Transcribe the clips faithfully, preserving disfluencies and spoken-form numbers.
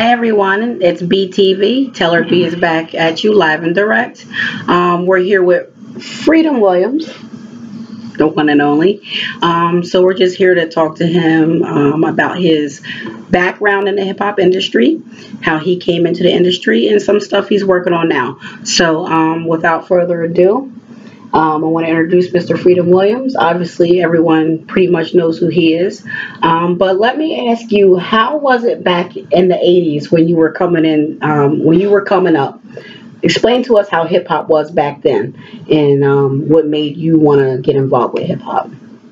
Hey everyone, it's B T V. Teller B is back at you live and direct. Um, we're here with Freedom Williams, the one and only. Um, so we're just here to talk to him um, about his background in the hip hop industry, how he came into the industry, and some stuff he's working on now. So um, without further ado, Um, I want to introduce Mister Freedom Williams. Obviously, everyone pretty much knows who he is. Um, but let me ask you, how was it back in the eighties when you were coming in, um, when you were coming up? Explain to us how hip hop was back then and um, what made you want to get involved with hip hop.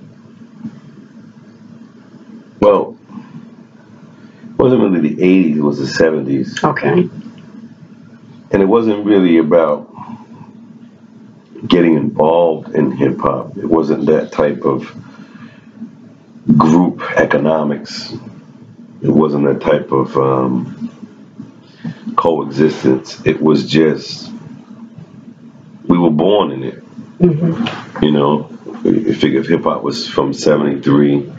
Well, it wasn't really the eighties, it was the seventies. Okay. And it wasn't really about getting involved in hip hop. It wasn't that type of group economics. It wasn't that type of um, coexistence. It was just, we were born in it. Mm-hmm. You know, you figure if hip hop was from seventy-three,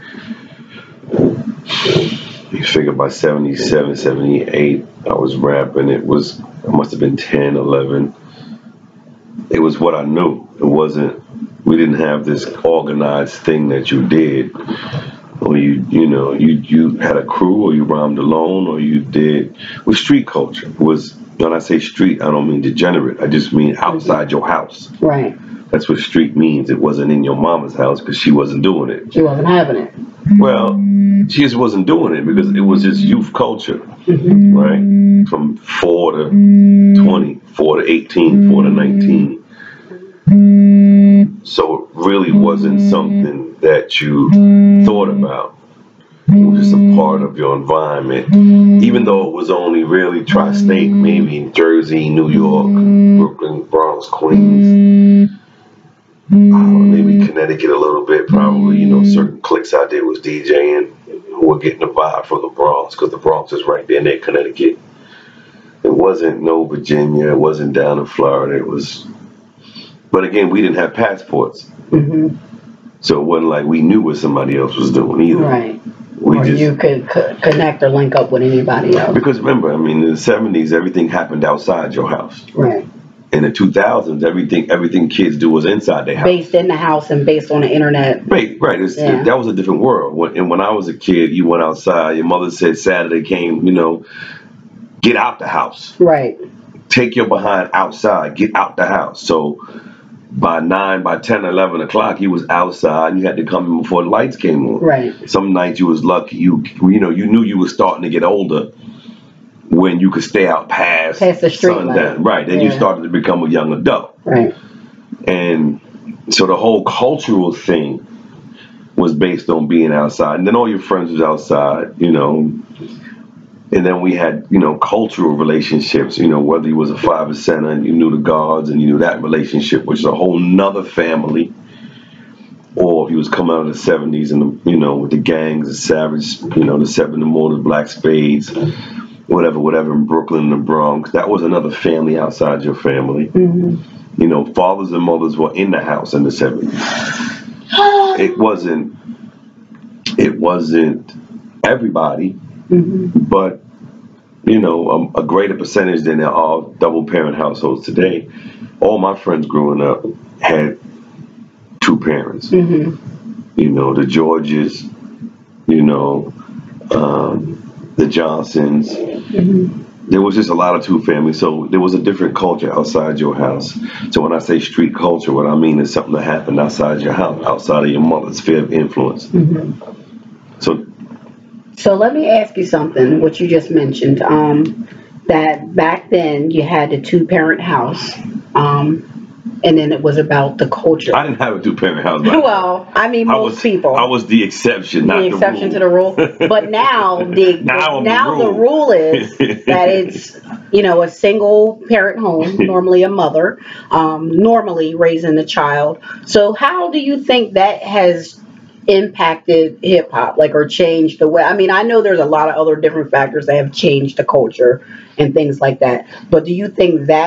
you figure by seventy-seven, seventy-eight, I was rapping. It was, I must have been ten, eleven. It was what I knew. It wasn't, we didn't have this organized thing that you did. Or you, you know, you, you had a crew, or you rhymed alone, or you did, with street culture. It was, when I say street, I don't mean degenerate. I just mean outside your house. Right. That's what street means. It wasn't in your mama's house because she wasn't doing it. She wasn't having it. Well, she just wasn't doing it because it was just youth culture, mm-hmm. right? From four to twenty, four to eighteen, four to nineteen. So it really wasn't something that you thought about. It was just a part of your environment. Even though it was only really tri-state, maybe in Jersey, New York, Brooklyn, Bronx, Queens. I don't know, maybe Connecticut a little bit, probably. You know, certain cliques I did was DJing who were getting the vibe from the Bronx, because the Bronx is right there near Connecticut. It wasn't no Virginia. It wasn't down in Florida. It was... But again, we didn't have passports. Mm-hmm. So it wasn't like we knew what somebody else was doing either. Right. We or just, you could co- connect or link up with anybody else. Because remember, I mean, in the seventies, everything happened outside your house. Right. In the two thousands, everything everything kids do was inside their house. Based in the house and based on the internet. Right, right. It's, yeah. it, that was a different world. When, and when I was a kid, you went outside. Your mother said Saturday came, you know, get out the house. Right. Take your behind outside. Get out the house. So by nine, by ten, eleven o'clock, you was outside, and you had to come in before the lights came on. Right. Some nights you was lucky. You you know you knew you was starting to get older when you could stay out past, past the street sundown. Right. Then yeah. you started to become a young adult. Right. And so the whole cultural thing was based on being outside, and then all your friends was outside. You know. And then we had, you know, cultural relationships, you know, whether you was a five or center and you knew the guards and you knew that relationship, which is a whole nother family. Or if you was coming out of the seventies and, the, you know, with the gangs, the Savage, you know, the Seven and More, the Black Spades, whatever, whatever, in Brooklyn, the Bronx, that was another family outside your family. Mm-hmm. You know, fathers and mothers were in the house in the seventies. It wasn't, it wasn't everybody. Mm-hmm. But, you know, um, a greater percentage than there are double parent households today. All my friends growing up had two parents. Mm-hmm. You know, the Georges, you know, um, the Johnsons. Mm-hmm. There was just a lot of two families. So there was a different culture outside your house. So when I say street culture, what I mean is something that happened outside your house, outside of your mother's sphere of influence. Mm-hmm. So So let me ask you something, what you just mentioned, um, that back then you had the two-parent house, um, and then it was about the culture. I didn't have a two-parent house. Well, I mean, most I was, people. I was the exception, not the the exception rule. to the rule. But now, the now, the, now the, rule. the rule is that it's, you know, a single-parent home, normally a mother, um, normally raising a child. So how do you think that has impacted hip hop, like, or changed the way? I mean, I know there's a lot of other different factors that have changed the culture and things like that, but do you think that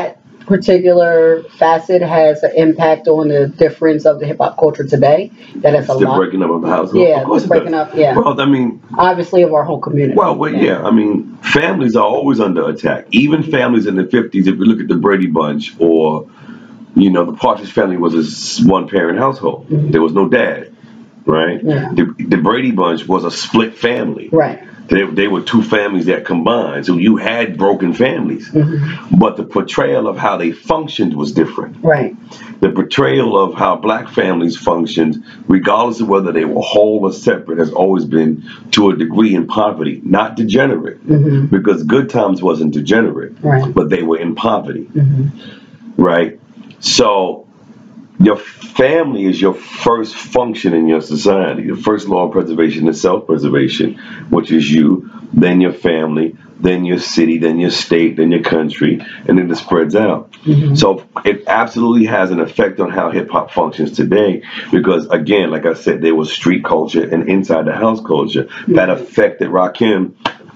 particular facet has an impact on the difference of the hip hop culture today? That has a The lot. breaking up of the household. Yeah, Of course the it breaking does. up. Yeah, Well, I mean, obviously of our whole community. well, but yeah, I mean, families are always under attack. Even families in the fifties, if you look at the Brady Bunch or, you know, the Partridge Family was a s- one-parent household. Mhm. There was no dad, right? Yeah. The, the Brady Bunch was a split family. Right. They, they were two families that combined, so you had broken families. Mhm. But the portrayal of how they functioned was different. Right. The portrayal of how black families functioned, regardless of whether they were whole or separate, has always been to a degree in poverty, not degenerate, Mhm. because Good Times wasn't degenerate, Right. but they were in poverty, Mhm. right? So your family is your first function in your society. The first law of preservation is self-preservation, which is you, then your family, then your city, then your state, then your country, and then it spreads out. Mhm. So it absolutely has an effect on how hip hop functions today, because again, like I said, there was street culture and inside the house culture that affected Rakim.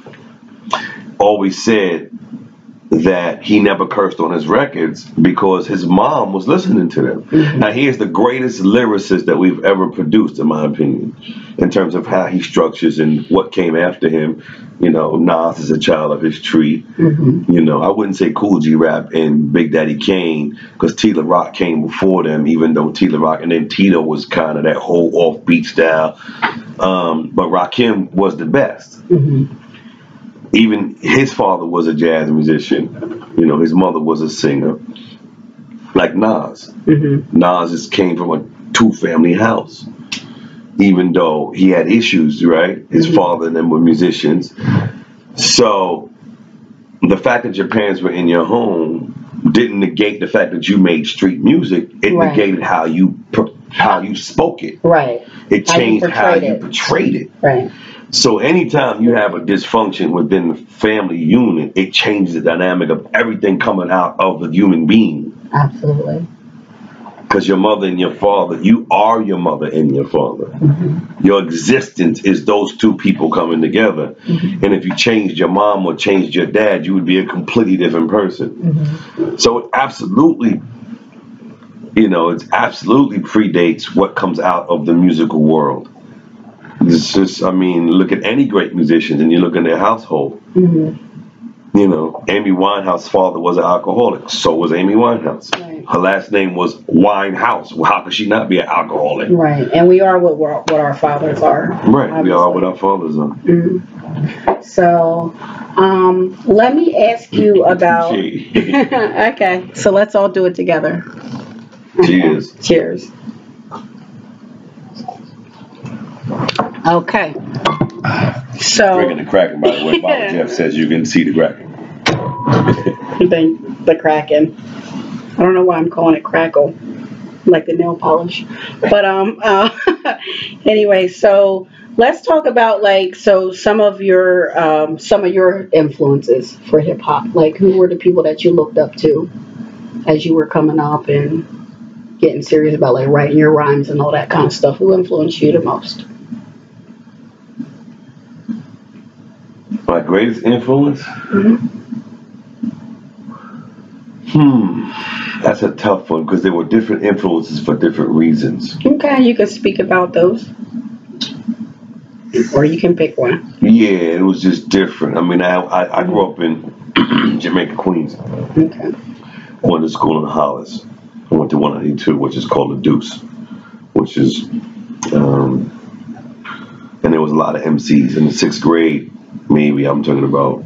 Always said that he never cursed on his records because his mom was listening to them. Mhm. Now, he is the greatest lyricist that we've ever produced, in my opinion, in terms of how he structures and what came after him. You know, Nas is a child of his tree. Mhm. You know, I wouldn't say Cool G Rap and Big Daddy Kane, because Tila Rock came before them, even though Tila Rock, and then Tito was kind of that whole offbeat style. Um, but Rakim was the best. Mhm. Even his father was a jazz musician. You know, his mother was a singer. Like Nas. Mhm. Nas just came from a two-family house. Even though he had issues, right? His Mhm. father and them were musicians. So the fact that your parents were in your home didn't negate the fact that you made street music. It Right. negated how you per- how you spoke it. Right. It How you changed how portrayed you it. portrayed it. Right. So anytime you have a dysfunction within the family unit, it changes the dynamic of everything coming out of the human being. Absolutely. Because your mother and your father, you are your mother and your father. Mhm. Your existence is those two people coming together. Mhm. And if you changed your mom or changed your dad, you would be a completely different person. Mhm. So it absolutely, you know, it absolutely predates what comes out of the musical world. It's just, I mean, look at any great musicians and you look in their household. Mhm. You know, Amy Winehouse's father was an alcoholic. So was Amy Winehouse. Right. Her last name was Winehouse. Well, how could she not be an alcoholic? Right. And we are what we're, what our fathers are. Right. We are obviously. what our fathers are. Mhm. So, um, let me ask you about. Gee. Okay. So let's all do it together. Cheers. Cheers. Okay. So. Drinking the Kraken, by the way. Baba Jeff says you can see the Kraken. the, the Kraken. I don't know why I'm calling it crackle, like the nail polish. But um, uh, anyway, so let's talk about like so some of your um, some of your influences for hip hop. Like, who were the people that you looked up to as you were coming up and getting serious about like writing your rhymes and all that kind of stuff? Who influenced you the most? My greatest influence? Mm-hmm. Hmm. That's a tough one because there were different influences for different reasons. Okay, you can speak about those. Or you can pick one. Yeah, it was just different. I mean, I I, I grew up in Jamaica, Queens. Okay. I went to school in Hollis. I went to one ninety-two, which is called the Deuce, which is, um, and there was a lot of M Cs in the sixth grade. Maybe I'm talking about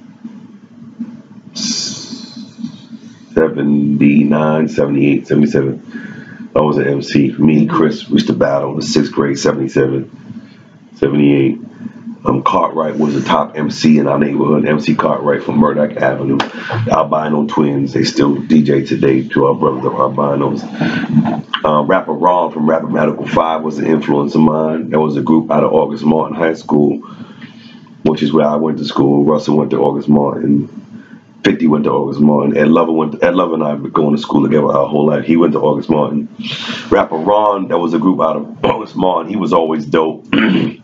seventy-nine, seventy-eight, seventy-seven. I was an M C. Me, Chris, we used to battle in the sixth grade, seventy-seven, seventy-eight. Um, Cartwright was the top M C in our neighborhood. M C Cartwright from Murdoch Avenue. The Albino Twins. They still D J today. Two of our brothers are albinos. Um, Rapper Ron from Rapper Medical five was an influence of mine. That was a group out of August Martin High School, which is where I went to school. Russell went to August Martin. fifty went to August Martin. Ed Lover went. To, Ed Lover and I were going to school together our whole life. He went to August Martin. Rapper Ron, that was a group out of August Martin. He was always dope.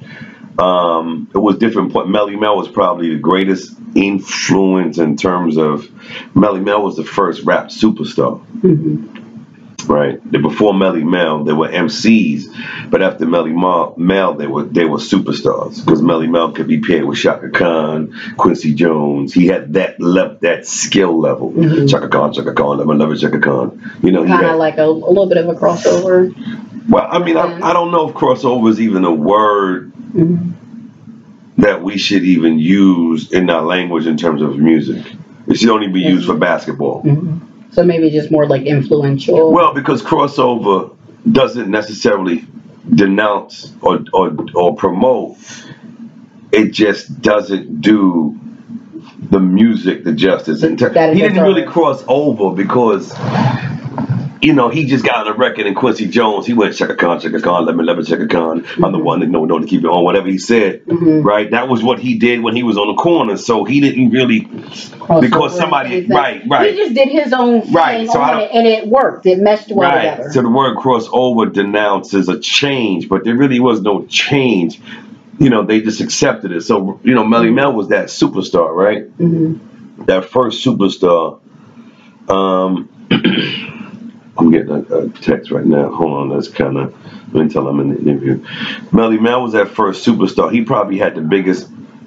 Um, it was different. Melly Mel was probably the greatest influence in terms of. Melly Mel was the first rap superstar. Mm-hmm. Right. Before Melly Mel, there were M Cs, but after Melly Mel, they were they were superstars because Melly Mel could be paired with Shaka Khan, Quincy Jones. He had that level, that skill level. Mm-hmm. Shaka Khan, Shaka Khan, I love it, Shaka Khan. You know, kind of like a, a little bit of a crossover. Well, I mean, I, I don't know if crossover is even a word mm-hmm. that we should even use in our language in terms of music. It should only be used mm-hmm. for basketball. Mm-hmm. So maybe just more like influential. Well, because crossover doesn't necessarily denounce or or, or promote. It just doesn't do the music the justice. In ter- he didn't really cross over because, you know, he just got on a record and Quincy Jones, he went Shaka Khan, Shaka Khan, let me, let me, Shaka Khan. Mm-hmm. I'm the one that know, know to keep it on, whatever he said, mm-hmm. right? That was what he did when he was on the corner. So he didn't really, cross because somebody, right, right. He just did his own thing right. so on it and it worked. It meshed well right. together. So the word crossover denounces a change, but there really was no change. You know, they just accepted it. So, you know, Melly mm-hmm. Mel was that superstar, right? Mm-hmm. That first superstar. Um... I'm getting a, a text right now. Hold on, that's kind of until I'm in the interview. Melly Mel was that first superstar. He probably had the biggest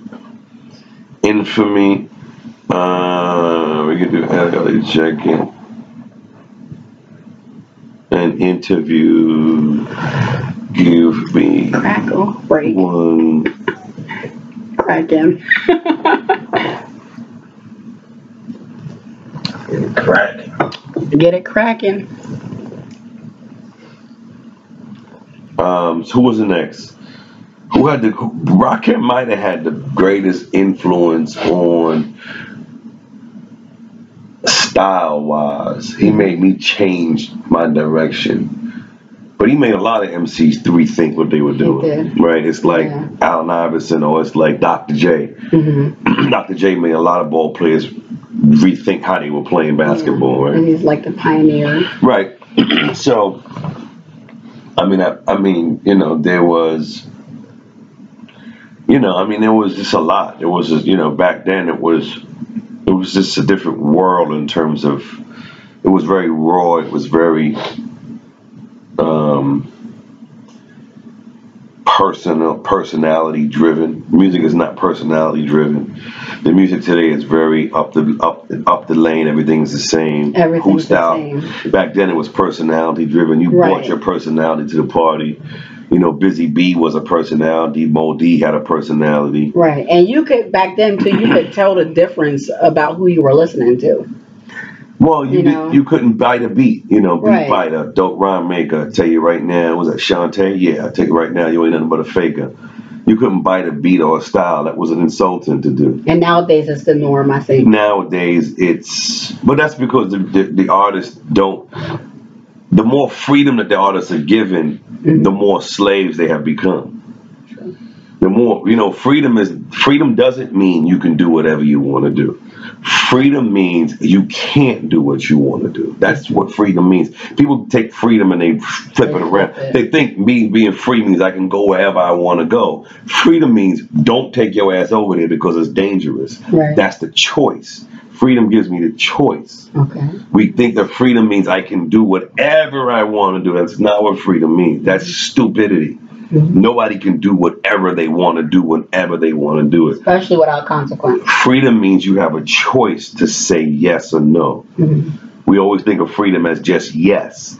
infamy. Uh, we can do L A check in. An interview. Give me Crackle break. One. Cracking. Cracking. Get it cracking. Um, so who was the next? Who had the Rocket might have had the greatest influence on style wise. He made me change my direction. But he made a lot of M Cs rethink what they were doing. Right? It's like yeah. Allen Iverson or it's like Doctor J. Mm-hmm. Doctor J made a lot of ball players rethink how they were playing basketball, yeah. right? And he's like the pioneer. Right. So, I mean, I, I mean, you know, there was, you know, I mean, there was just a lot. It was just, you know, back then it was, it was just a different world in terms of, it was very raw. It was very, um, personal, personality driven. Music is not personality driven. The music today is very up the up up the lane. Everything's the same. Everything's Who style. the same. Back then it was personality driven. You right. brought your personality to the party. You know, Busy B was a personality. Mo D had a personality. Right, and you could back then too. You could tell the difference about who you were listening to. Well, you you, know? you couldn't bite a beat, you know, beat right. biter, dope rhyme maker. I tell you right now, was that Shantae? Yeah, I tell you right now, you ain't nothing but a faker. You couldn't bite a beat or a style. That was an insulting to do. And nowadays it's the norm, I think. Nowadays it's, but that's because the the, the artists don't. The more freedom that the artists are given, mm-hmm. the more slaves they have become. Sure. The more, you know, freedom is freedom doesn't mean you can do whatever you want to do. Freedom means you can't do what you want to do. That's what freedom means. People take freedom and they flip it around. They think me being free means I can go wherever I want to go. Freedom means don't take your ass over there because it's dangerous. Right. That's the choice. Freedom gives me the choice. Okay. We think that freedom means I can do whatever I want to do. That's not what freedom means. That's stupidity. Mm-hmm. Nobody can do whatever they want to do whenever they want to do it. Especially without consequence. Freedom means you have a choice to say yes or no. Mm-hmm. We always think of freedom as just yes.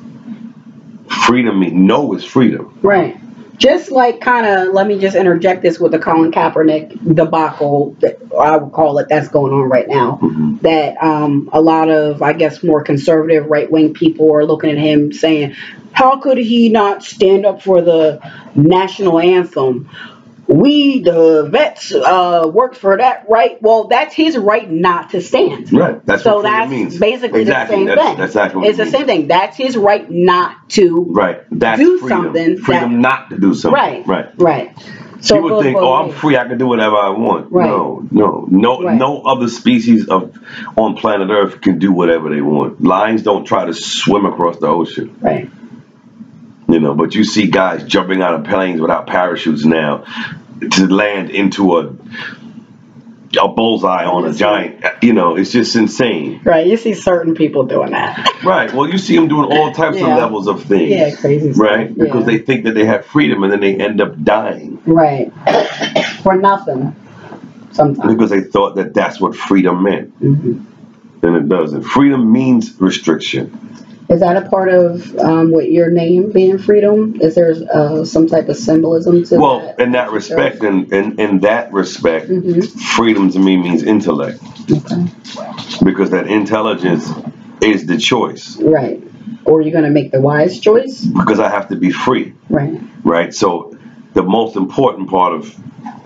Freedom means no is freedom. Right. Just like kind of, let me just interject this with the Colin Kaepernick debacle, that I would call it, that's going on right now. Mm-hmm. That um, a lot of, I guess, more conservative right-wing people are looking at him saying, how could he not stand up for the national anthem? We, the vets, uh, worked for that right. Well, that's his right not to stand. Right. That's so what that's means. basically exactly. the same that's, thing. That's exactly what it's the means. same thing. That's his right not to right. That's do freedom. something. Freedom that, not to do something. Right. Right. Right. So people think, oh, I'm free. I can do whatever I want. Right. No, no, no, right. no other species of on planet Earth can do whatever they want. Lions don't try to swim across the ocean. Right. You know, but you see guys jumping out of planes without parachutes now. to land into a a bullseye on a giant, you know, it's just insane. Right, you see certain people doing that. Right, well, you see them doing all types yeah. of levels of things. Yeah, crazy stuff. Right, because yeah. they think that they have freedom and then they end up dying. Right, for nothing, sometimes. Because they thought that that's what freedom meant. Mm-hmm. And it doesn't. Freedom means restriction. Is that a part of um, what your name being freedom? Is there uh, some type of symbolism to well, that? Well, in that respect, in, in, in that respect, mm-hmm. freedom to me means intellect. Okay. Because that intelligence is the choice. Right. Or you're going to make the wise choice? Because I have to be free. Right. Right. So the most important part of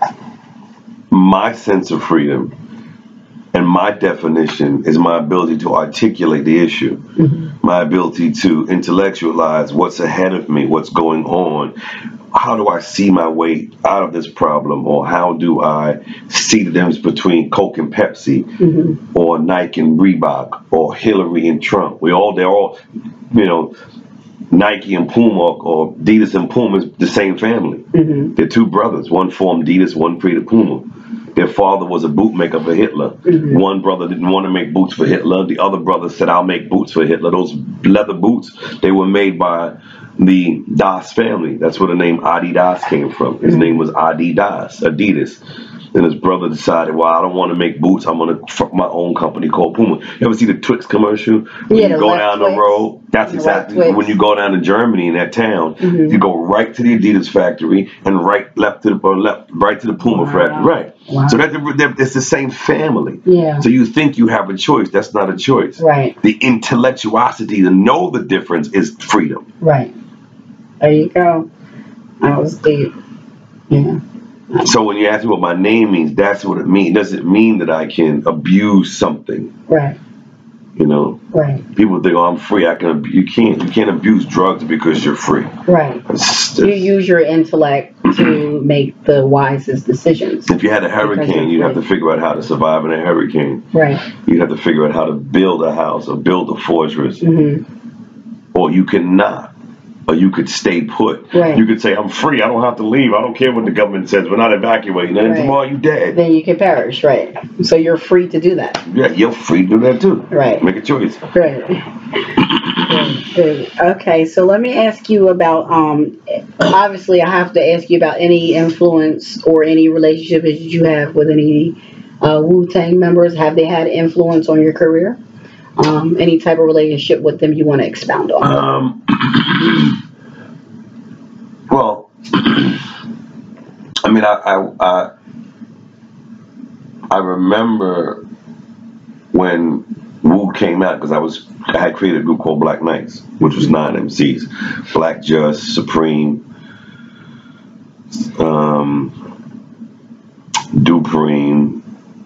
my sense of freedom and my definition is my ability to articulate the issue, mm-hmm. my ability to intellectualize what's ahead of me, what's going on. How do I see my way out of this problem? Or how do I see the difference between Coke and Pepsi, mm-hmm. or Nike and Reebok, or Hillary and Trump? We all, they're all, you know, Nike and Puma, or Adidas and Puma is the same family. Mm-hmm. They're two brothers. One formed Adidas, one created Puma. Their father was a bootmaker for Hitler. Mm-hmm. One brother didn't want to make boots for Hitler. The other brother said, I'll make boots for Hitler. Those leather boots, they were made by the Das family. That's where the name Adidas came from. His mm-hmm. name was Adidas, Adidas. And his brother decided, well, I don't want to make boots. I'm going to fuck my own company called Puma. You ever see the Twix commercial? When yeah, you go down Twix. the road, that's the exactly when you go down to Germany in that town. Mm-hmm. You go right to the Adidas factory and right left to the or left right to the Puma wow. factory. Right. Wow. So that's it's the same family. Yeah. So you think you have a choice. That's not a choice. Right. The intellectuosity to know the difference is freedom. Right. There you go. I was deep. Yeah. So when you ask me what my name means, that's what it means. It doesn't mean that I can abuse something. Right. You know. Right. People think, oh, I'm free. I can. You can't. You can't abuse drugs because you're free. Right. It's, it's, you use your intellect to make the wisest decisions. If you had a hurricane, you'd have to figure out how to survive in a hurricane. Right. You'd have to figure out how to build a house or build a fortress. Mm-hmm. Or you cannot. Or you could stay put. Right. You could say, I'm free. I don't have to leave. I don't care what the government says. We're not evacuating. And then right. tomorrow you dead. Then you can perish. Right. So you're free to do that. Yeah, you're free to do that too. Right. Make a choice. Right. good, good. Okay, so let me ask you about, um, obviously I have to ask you about any influence or any relationship that you have with any uh, Wu-Tang members. Have they had influence on your career? Um, any type of relationship with them you want to expound on? Um, well, I mean, I, I, I, I remember when Wu came out, because I was, I had created a group called Black Knights, which was nine M Cs. Black Just, Supreme, um, Dupreme,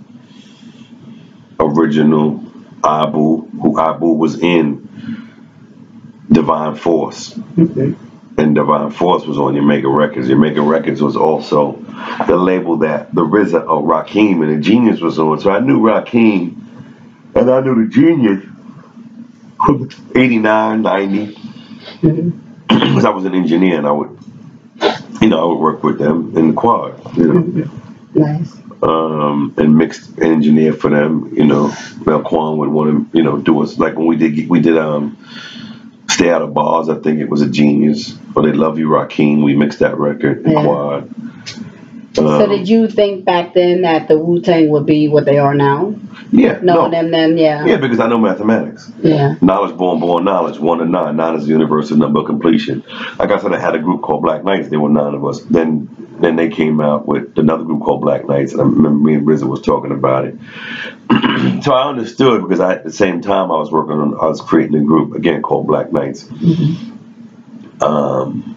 Original, Abu, who Abu was in Divine Force. Mm-hmm. And Divine Force was on Jamaica Records. Jamaica Records was also the label that the R Z A of Rakim and the Genius was on. So I knew Rakim and I knew the Genius from eighty-nine, ninety. Mm-hmm. Because I was an engineer and I would, you know, I would work with them in the quad, you know. Mm-hmm. Nice. Um, and mixed engineer for them, you know. Mel Kwan would want to, you know, do us like when we did we did um Stay Out of Bars. I think it was a Genius. Or They Love You, Rakim. We mixed that record in yeah. quad. Um, so did you think back then that the Wu-Tang would be what they are now? Yeah. Knowing no. them then, yeah. Yeah, because I know mathematics. Yeah. Knowledge born, born knowledge. One to nine. Nine is the universal number of completion. Like I said, I had a group called Black Knights. There were nine of us. Then then they came out with another group called Black Knights. And I remember me and R Z A was talking about it. So I understood, because I, at the same time I was working on, I was creating a group, again, called Black Knights. Mm-hmm. Um,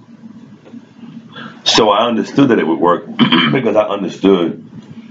so I understood that it would work because I understood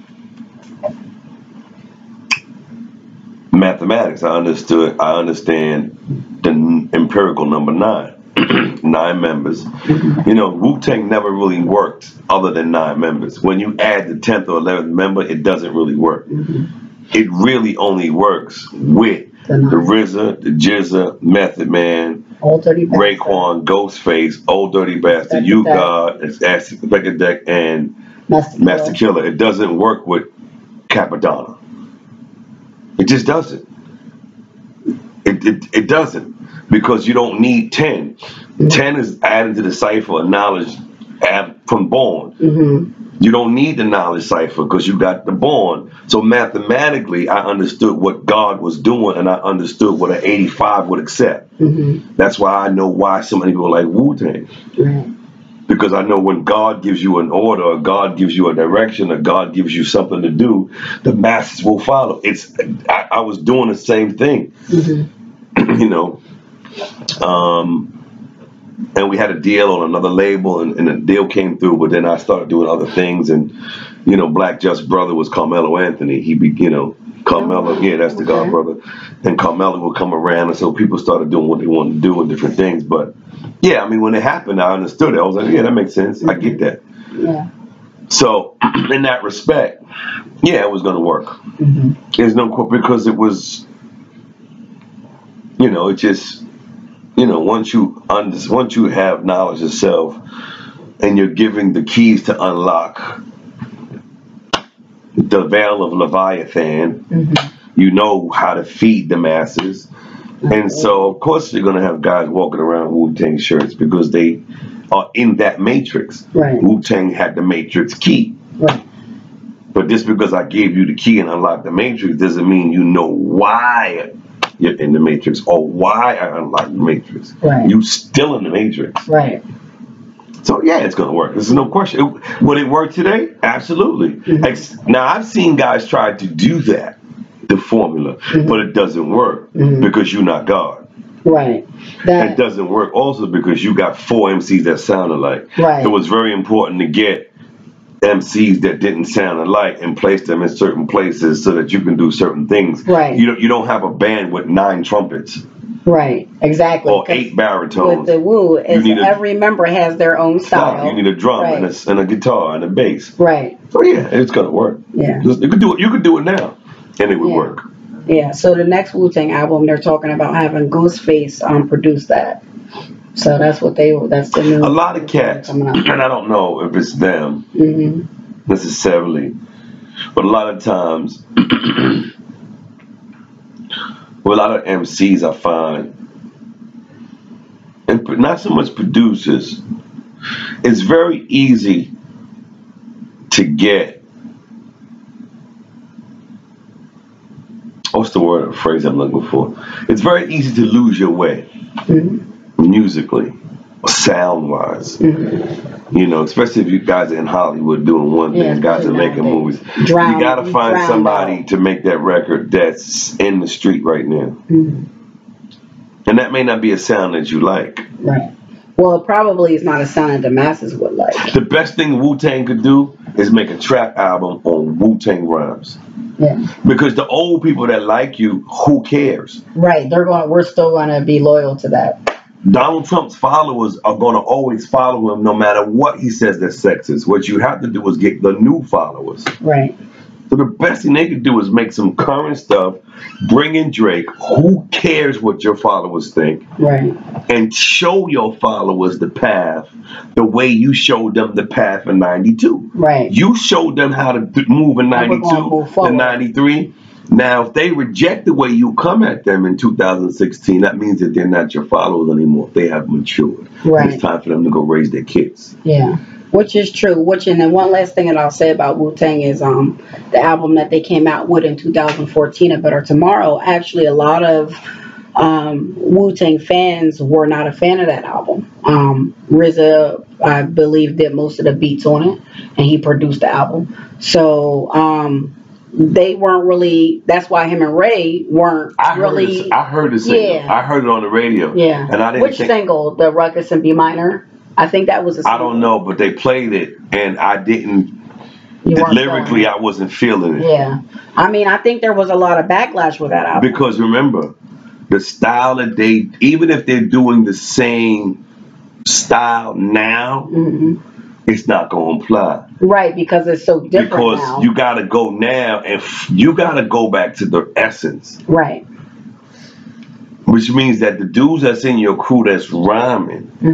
mathematics. I understood, I understand the empirical number nine. Nine members. You know, Wu-Tang never really worked other than nine members. When you add the tenth or eleventh member, it doesn't really work. Mm-hmm. It really only works with the, the R Z A, the J Z A, Method Man, Old Dirty Raekwon, Ghostface, Old Dirty Bastard, You God, Acid Deck, and Master Master Killer. Killer. It doesn't work with Capadonna. It just doesn't. It, it, it doesn't. Because you don't need ten. Mm-hmm. ten is added to the cipher of knowledge add, from born. Mm-hmm. You don't need the knowledge cipher because you got the born. So mathematically, I understood what God was doing, and I understood what an eighty-five would accept. Mm-hmm. That's why I know why so many people like Wu-Tang. Right. Because I know when God gives you an order, or God gives you a direction, or God gives you something to do, the masses will follow. It's I, I was doing the same thing. Mm-hmm. You know. Um, and we had a deal on another label, and, and the deal came through, but then I started doing other things, and, you know, Black Just Brother was Carmelo Anthony. He be, you know, Carmelo, yeah, that's the God brother. And Carmelo would come around, and so people started doing what they wanted to do and different things. But, yeah, I mean, when it happened, I understood it. I was like, yeah, that makes sense. I get that. Yeah. So, in that respect, yeah, it was going to work. Mm-hmm. There's no, because it was, you know, it just... You know, once you under, once you have knowledge of self, and you're giving the keys to unlock the veil of Leviathan, mm-hmm. you know how to feed the masses, mm-hmm. and so of course you're gonna have guys walking around Wu-Tang shirts because they are in that matrix. Right. Wu-Tang had the matrix key. Right. But just because I gave you the key and unlocked the matrix doesn't mean you know why you're in the matrix or why I unlocked the matrix. Right. You still in the matrix. Right. So yeah, it's gonna work. There's no question. It, would it work today? Absolutely. Mm-hmm. Now I've seen guys try to do that, the formula, mm-hmm. but it doesn't work mm-hmm. because you're not God. Right. That, it doesn't work also because you got four M Cs that sound alike. Right. It was very important to get M Cs that didn't sound alike and place them in certain places so that you can do certain things. Right. You don't, you don't have a band with nine trumpets. Right. Exactly. Or eight baritones. With the Wu, every member has their own style. You need a drum right. and, a, and a guitar and a bass. Right. So yeah, it's gonna work. Yeah. You could do it. You could do it now, and it would yeah. work. Yeah. So the next Wu-Tang album, they're talking about having Ghostface um produce that. So that's what they. That's the new. A lot of cats, and I don't know if it's them mm-hmm. necessarily, but a lot of times, with a lot of M Cs, I find, and not so much producers, it's very easy to get. What's the word or phrase I'm looking for? It's very easy to lose your way. Mm-hmm. Musically, sound-wise, mm-hmm. you know, especially if you guys are in Hollywood doing one thing, yeah, guys are making movies. Drown, you got to find somebody out. to make that record that's in the street right now, mm-hmm. and that may not be a sound that you like. Right. Well, it probably is not a sound that the masses would like. The best thing Wu-Tang could do is make a trap album on Wu-Tang rhymes. Yeah. Because the old people that like you, who cares? Right. They're going. We're still going to be loyal to that. Donald Trump's followers are going to always follow him no matter what he says that's sexist. What you have to do is get the new followers. Right. So the best thing they could do is make some current stuff, bring in Drake. Who cares what your followers think? Right. And show your followers the path the way you showed them the path in ninety-two. Right. You showed them how to move in ninety-two and ninety-three. Now, if they reject the way you come at them in two thousand sixteen, that means that they're not your followers anymore. They have matured. Right. It's time for them to go raise their kids. Yeah, which is true. Which, and then one last thing that I'll say about Wu-Tang is um the album that they came out with in two thousand fourteen, A Better Tomorrow. Actually, a lot of um, Wu-Tang fans were not a fan of that album. Um, R Z A, I believe, did most of the beats on it, and he produced the album. So, um... they weren't really. That's why him and Ray weren't I really. Heard it, I heard the single. Yeah. I heard it on the radio. Yeah. And I didn't. Which think, single? The Ruckus in B minor. I think that was a single. I don't know, but they played it, and I didn't. Lyrically, I wasn't feeling it. Yeah. I mean, I think there was a lot of backlash with that album. Because remember, the style that they, even if they're doing the same style now. Mm-hmm. It's not going to apply. Right, because it's so different because now. Because you got to go now and f- you got to go back to the essence. Right. Which means that the dudes that's in your crew that's rhyming, mm-hmm.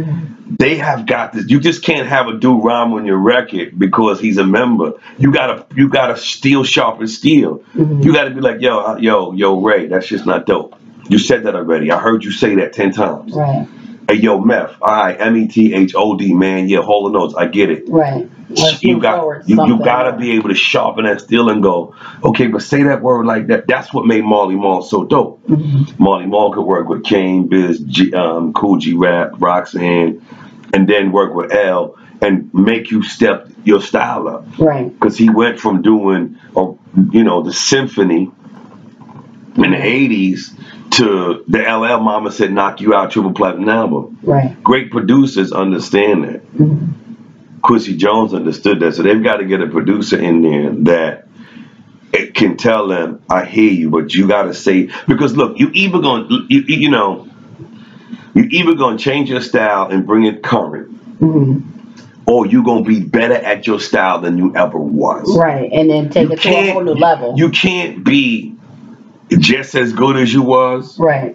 they have got this. You just can't have a dude rhyme on your record because he's a member. You gotta, you gotta steel sharpen steel. Mm-hmm. You gotta be like, yo, yo, yo, Ray, that's just not dope. You said that already. I heard you say that ten times. Right. Hey, yo, Meth. All right, M E T H O D, man. Yeah, hold the notes. I get it. Right. Let's you move got, forward you, you something gotta more. be able to sharpen that steel and go, okay, but say that word like that. That's what made Marley Marl so dope. Mm-hmm. Marley Marl could work with Kane, Biz, G, um, Cool G Rap, Roxanne, and then work with L and make you step your style up. Right. Because he went from doing, a, you know, the symphony in the eighties to the L L Mama Said Knock You Out triple platinum album. Right. Great producers understand that. Mm-hmm. Quincy Jones understood that, so they've got to get a producer in there that it can tell them, I hear you, but you got to say, because look, you either going you, you know, you either going to change your style and bring it current, mm-hmm. or you going to be better at your style than you ever was. Right, and then take you it to a whole new level. You can't be just as good as you was. Right.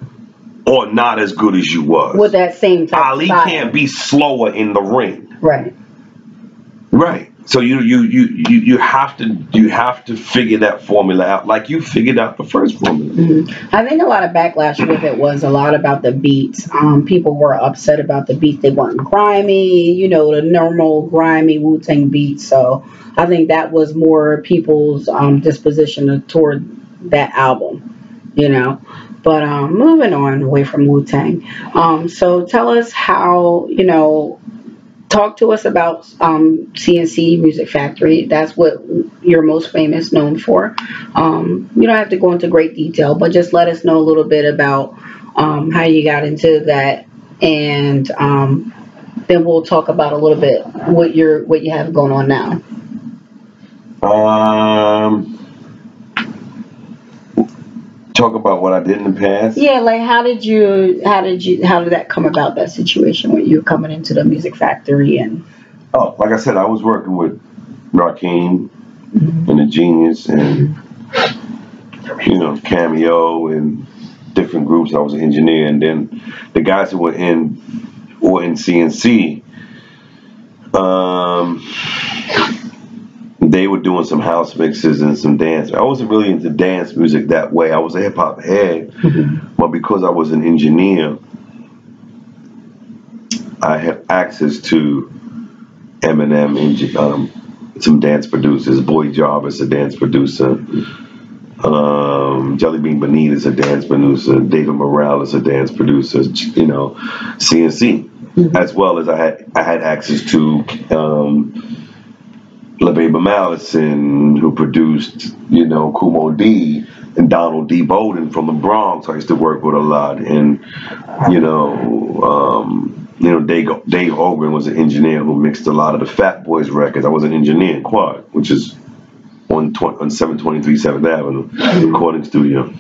Or not as good as you was. With that same type Ali of style. can't be slower in the ring. Right. Right. So you you you you you have to you have to figure that formula out like you figured out the first formula. Mm-hmm. I think a lot of backlash with it was a lot about the beats. Um, people were upset about the beats. They weren't grimy, you know, the normal grimy Wu-Tang beats. So I think that was more people's um, disposition toward that album, you know. But um, moving on away from Wu-Tang. Um, so tell us how, you know, talk to us about um, C N C Music Factory. That's what you're most famous known for. Um, you don't have to go into great detail, but just let us know a little bit about um, how you got into that, and um, then we'll talk about a little bit what you're what you have going on now. Um. Talk about what I did in the past. Yeah, like how did you, how did you, how did that come about? That situation when you were coming into the Music Factory and. Oh, like I said, I was working with Rakim mm-hmm. and the Genius and you know Cameo and different groups. I was an engineer, and then the guys that were in were in C N C. Um. They were doing some house mixes and some dance. I wasn't really into dance music that way. I was a hip hop head, mm-hmm. but because I was an engineer, I had access to Eminem, um, some dance producers. Boy Jarvis, a dance producer. Um, Jelly Bean Benita is a dance producer. David Morales is a dance producer. You know, C N C, mm-hmm. as well as I had I had access to. Um, LaBaby Mallison, who produced, you know, Kumo D, and Donald D. Bowden from the Bronx. I used to work with a lot, and you know, um, you know, Dave, Dave Ogren was an engineer who mixed a lot of the Fat Boys records. I was an engineer in Quad, which is on on seven twenty-three seventh Avenue recording studio.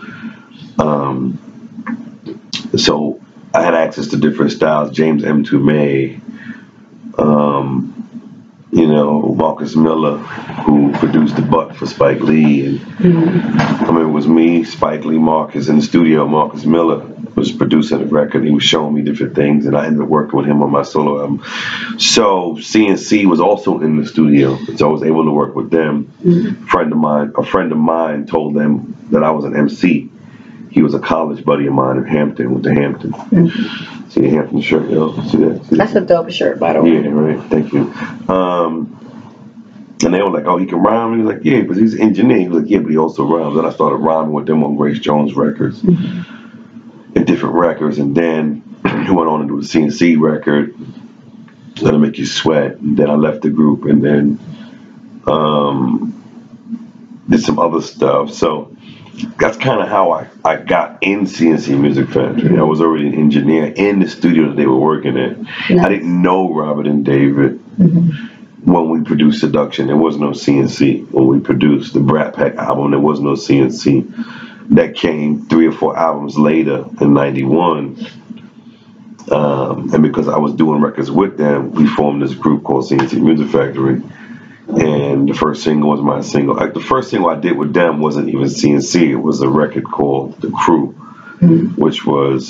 Um, so I had access to different styles. James M. Tomei. Um, You know, Marcus Miller, who produced The Buck for Spike Lee. And mm-hmm. I mean, it was me, Spike Lee, Marcus in the studio. Marcus Miller was producing the record. He was showing me different things, and I ended up working with him on my solo album. So C N C was also in the studio, so I was able to work with them. Mm-hmm. Friend of mine, a friend of mine told them that I was an M C. He was a college buddy of mine in Hampton, went to Hampton. Mm-hmm. See the Hampton shirt, yo? See that? See That's that? a dope shirt, by the way. Yeah, right. Thank you. Um, and they were like, oh, he can rhyme? He was like, yeah, but he's an engineer. He was like, yeah, but he also rhymes. And I started rhyming with them on Grace Jones records mm-hmm. and different records. And then he went on to do a C N C record, Let It Make You Sweat. And then I left the group and then um, did some other stuff. So that's kind of how I, I got in C N C Music Factory. I was already an engineer in the studio that they were working in. Nice. I didn't know Robert and David mm-hmm. when we produced Seduction. There was no C N C. When we produced the Brat Pack album, there was no C N C. That came three or four albums later in ninety-one. Um, and because I was doing records with them, we formed this group called C N C Music Factory. And the first single was my single. Like the first single I did with them wasn't even C N C. It was a record called The Crew, mm-hmm. which was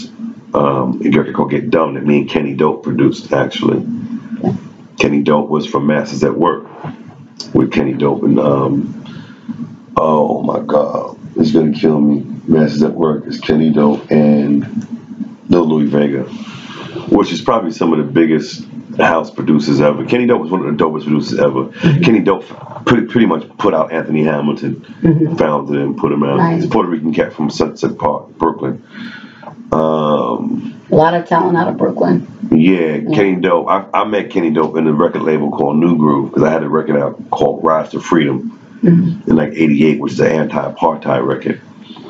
Um, a record called Get Dumb that me and Kenny Dope produced, actually. Kenny Dope was from Masters at Work with Kenny Dope and, um, oh my God, it's going to kill me. Masters at Work is Kenny Dope and Lil Louis Vega, which is probably some of the biggest house producers ever. Kenny Dope was one of the dopest producers ever. Mm-hmm. Kenny Dope pretty, pretty much put out Anthony Hamilton, mm-hmm. founded him, put him out. Nice. He's a Puerto Rican cat from Sunset Park, Brooklyn. Um, a lot of talent out of Brooklyn. Yeah, yeah. Kenny Dope. I, I met Kenny Dope in a record label called New Groove because I had a record out called Rise to Freedom mm-hmm. in like eighty-eight, which is an anti-apartheid record.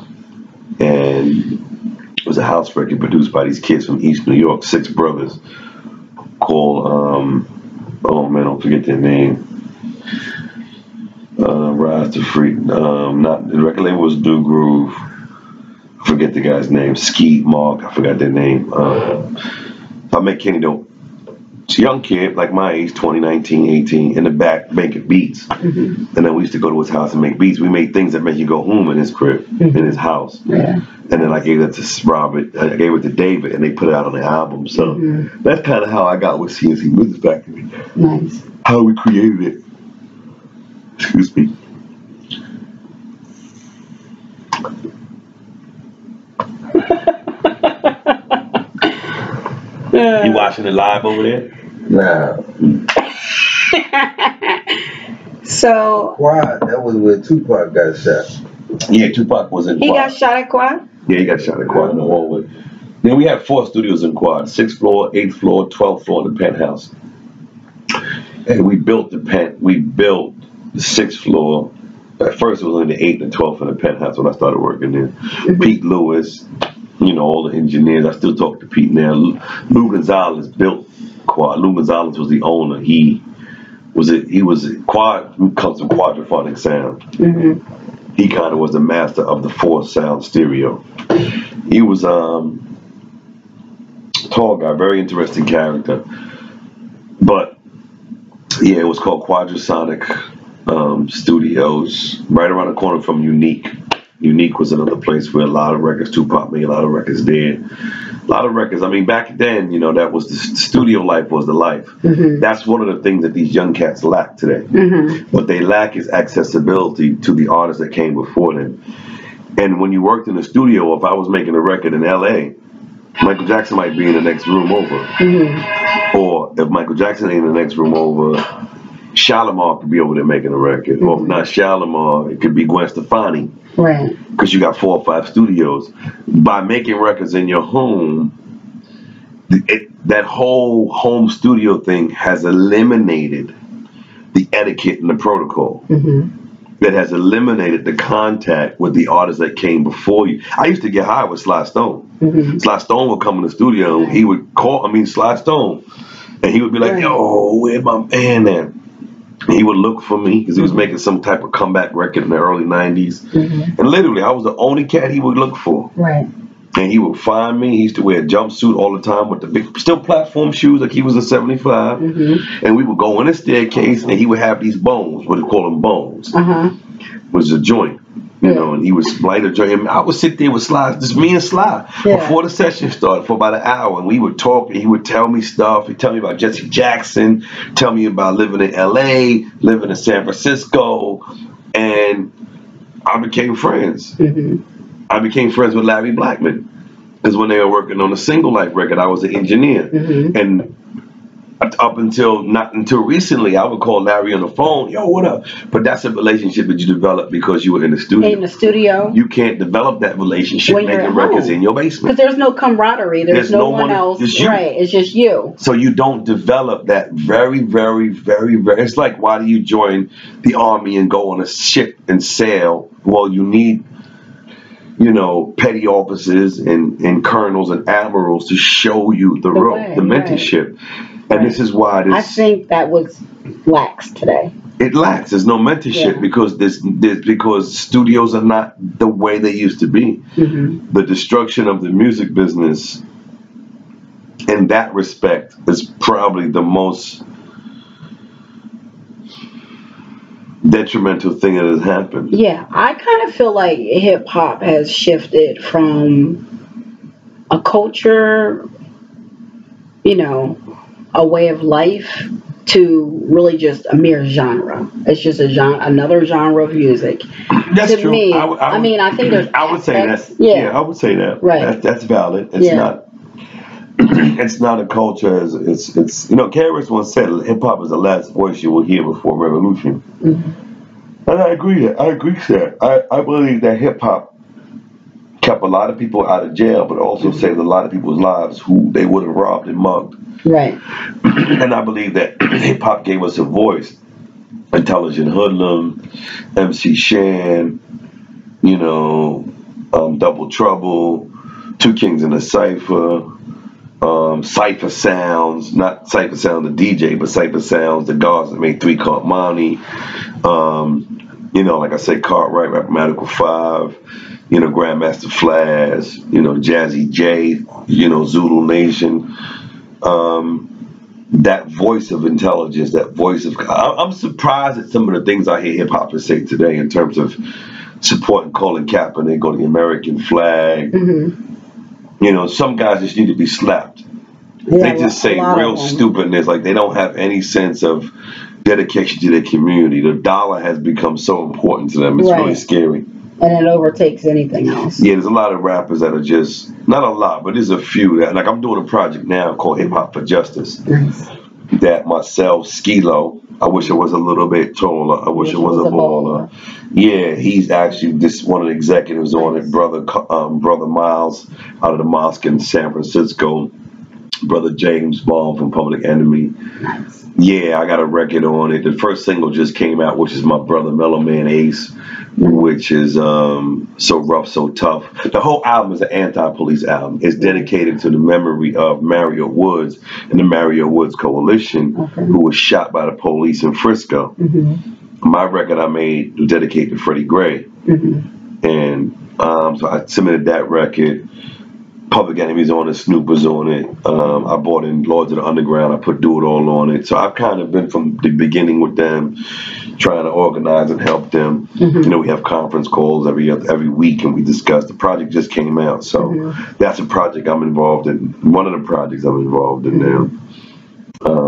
And it was a house record produced by these kids from East New York, six brothers, called, um, oh man, don't forget their name. Uh, Rise to Freedom. Um, not, the record label was New Groove. I forget the guy's name. Skeet, Mark, I forgot their name. Um, I met Kenny Dope. It's a young kid, like my age, twenty, nineteen, eighteen, in the back making beats. Mm-hmm. And then we used to go to his house and make beats. We made things that made you go home in his crib, mm-hmm. in his house. Yeah. And then I gave it to Robert, I gave it to David, and they put it out on the album. So mm-hmm. that's kind of how I got with C N C Music Factory. Nice. How we created it. Excuse me. You watching it live over there? Nah. So. Quad, that was where Tupac got shot. Yeah, Tupac was in Quad. He got shot at Quad? Yeah, he got shot at Quad in the hallway. Then we had four studios in Quad: sixth floor, eighth floor, twelfth floor, the penthouse. And we built the pen. We built the sixth floor. At first, it was only the eighth and twelfth in the penthouse when I started working there. Mm-hmm. Pete Lewis, you know, all the engineers. I still talk to Pete now. Lou Gonzalez built Quad. Lou Gonzalez was the owner. He was a, he was a Quad comes from Quadraphonic Sound. Mm-hmm. He kind of was the master of the four sound stereo. He was um tall guy, very interesting character. But yeah, it was called Quadrasonic um, Studios, right around the corner from Unique. Unique was another place where a lot of records, Tupac made a lot of records there. A lot of records. I mean, back then, you know, that was the studio life was the life. Mm-hmm. That's one of the things that these young cats lack today. Mm-hmm. What they lack is accessibility to the artists that came before them. And when you worked in the studio, if I was making a record in L A, Michael Jackson might be in the next room over. Mm-hmm. Or if Michael Jackson ain't in the next room over, Shalimar could be over there making a record. Mm-hmm. Or if not Shalimar, it could be Gwen Stefani. Right. Because you got four or five studios. By making records in your home, it, that whole home studio thing has eliminated the etiquette and the protocol. Mm-hmm. That has eliminated the contact with the artists that came before you. I used to get high with Sly Stone. Mm-hmm. Sly Stone would come in the studio. He would call, I mean, Sly Stone. And he would be like, right. Yo, where's my man at? And he would look for me because he was making some type of comeback record in the early nineties. Mm-hmm. And literally, I was the only cat he would look for. Right. And he would find me. He used to wear a jumpsuit all the time with the big, still platform shoes like he was a seventy-five. Mm-hmm. And we would go in the staircase and he would have these bones, what they call them bones, uh-huh. was a joint, you yeah. know, and he would light a joint. And I would sit there with Sly, just me and Sly, yeah. before the session started for about an hour. And we would talk and he would tell me stuff. He'd tell me about Jesse Jackson, tell me about living in L A, living in San Francisco. And I became friends. Mm-hmm. I became friends with Larry Blackman because when they were working on the Single Life record, I was an engineer. Mm-hmm. And up until not until recently, I would call Larry on the phone, yo, what up? But that's a relationship that you develop because you were in the studio. In the studio. You can't develop that relationship when making records in your basement. Because there's no camaraderie. There's, there's no, no one, one else. It's right. It's just you. So you don't develop that very, very, very, very. It's like, why do you join the army and go on a ship and sail? Well, you need, you know, petty officers and, and colonels and admirals to show you the, the rope, way, the mentorship. Right. And right. this is why this... I think that was lacks today. It lacks. There's no mentorship yeah. because this, this because studios are not the way they used to be. Mm-hmm. The destruction of the music business in that respect is probably the most detrimental thing that has happened. Yeah, I kind of feel like hip hop has shifted from a culture, you know, a way of life to really just a mere genre. It's just a genre, another genre of music. That's To true. me, I, would- I, I would, mean, I think there's I would say aspects- that's yeah. yeah. I would say that. Right. That's that's valid. It's Yeah. not. It's not a culture. It's, it's it's you know. K R S once said hip hop is the last voice you will hear before revolution. Mhm. And I agree. I agree, sir. I, I believe that hip hop kept a lot of people out of jail, but also saved a lot of people's lives who they would have robbed and mugged. Right. And I believe that hip hop gave us a voice. Intelligent Hoodlum, M C Shan, you know, um, Double Trouble, Two Kings in a Cypher, um, Cypher Sounds, not Cypher Sound the D J, but Cypher Sounds, the guards that made Three Caught Money, um, you know, like I said, Cartwright, Mathematical Five, you know, Grandmaster Flash, you know, Jazzy J, you know, Zulu Nation. Um, that voice of intelligence, that voice of, I'm surprised at some of the things I hear hip hoppers say today in terms of supporting Colin Kaepernick or the American flag. Mm-hmm. You know, some guys just need to be slapped. Yeah, they just say lot real stupidness, like they don't have any sense of dedication to their community. The dollar has become so important to them. It's right. really scary. And it overtakes anything else. Yeah, there's a lot of rappers that are just, not a lot, but there's a few that, like I'm doing a project now called Hip Hop for Justice. Nice. That myself, Skilo, I wish it was a little bit taller. I wish, wish it was, was a baller. Yeah, he's actually this one of the executives on it, brother um, brother Miles out of the mosque in San Francisco, brother James Bond from Public Enemy. Nice. Yeah, I got a record on it. The first single just came out, which is my brother Mellow Man Ace, which is um, So Rough, So Tough. The whole album is an anti-police album. It's dedicated to the memory of Mario Woods and the Mario Woods Coalition, okay. who was shot by the police in Frisco. Mm-hmm. My record I made was dedicated to Freddie Gray. Mm-hmm. And um, so I submitted that record. Public Enemy's on it, Snoop was on it. Um, I bought in Lords of the Underground. I put Do It All on it. So I've kind of been from the beginning with them, trying to organize and help them. Mm-hmm. You know, we have conference calls every every week, and we discuss. The project just came out, so mm-hmm. that's a project I'm involved in. One of the projects I'm involved in mm-hmm. now.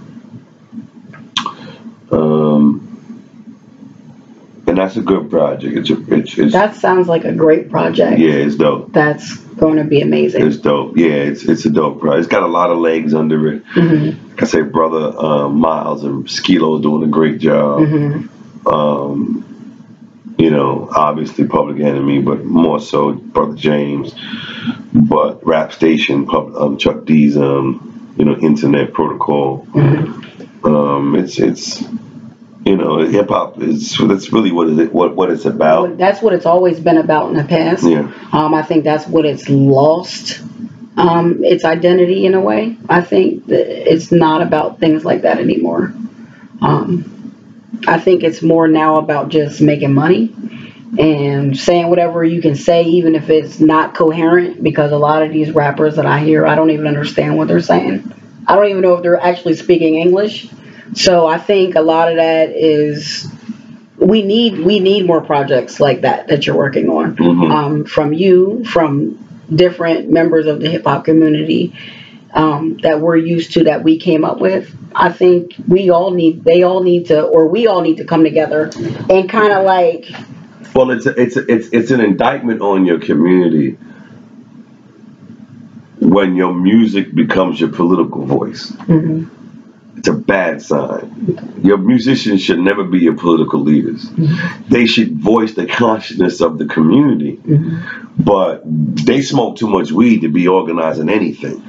Um, um, and that's a good project. It's, a, it's, it's that sounds like a great project. Yeah, it's dope. That's going to be amazing. It's dope. Yeah, it's it's a dope project. It's got a lot of legs under it. Mm-hmm. Like I say, brother uh, Miles and Skilo's doing a great job. Mm-hmm. Um, you know, obviously Public Enemy, but more so brother James. But Rap Station, Pub, um, Chuck D's, um, you know, Internet Protocol. Mm-hmm. Um, it's it's. You know, hip hop is that's really what is it what what it's about. That's what it's always been about in the past. Yeah. Um, I think that's what it's lost. Um, its identity in a way. I think that it's not about things like that anymore. Um, I think it's more now about just making money and saying whatever you can say, even if it's not coherent. Because a lot of these rappers that I hear, I don't even understand what they're saying. I don't even know if they're actually speaking English. So I think a lot of that is we need we need more projects like that that you're working on, mm-hmm. um, from you, from different members of the hip hop community um, that we're used to, that we came up with. I think we all need they all need to or we all need to come together and kind of like. Well, it's a, it's a, it's it's an indictment on your community when your music becomes your political voice. Mm-hmm. It's a bad sign. Your musicians should never be your political leaders. Mm-hmm. They should voice the consciousness of the community. Mm-hmm. But they smoke too much weed to be organizing anything.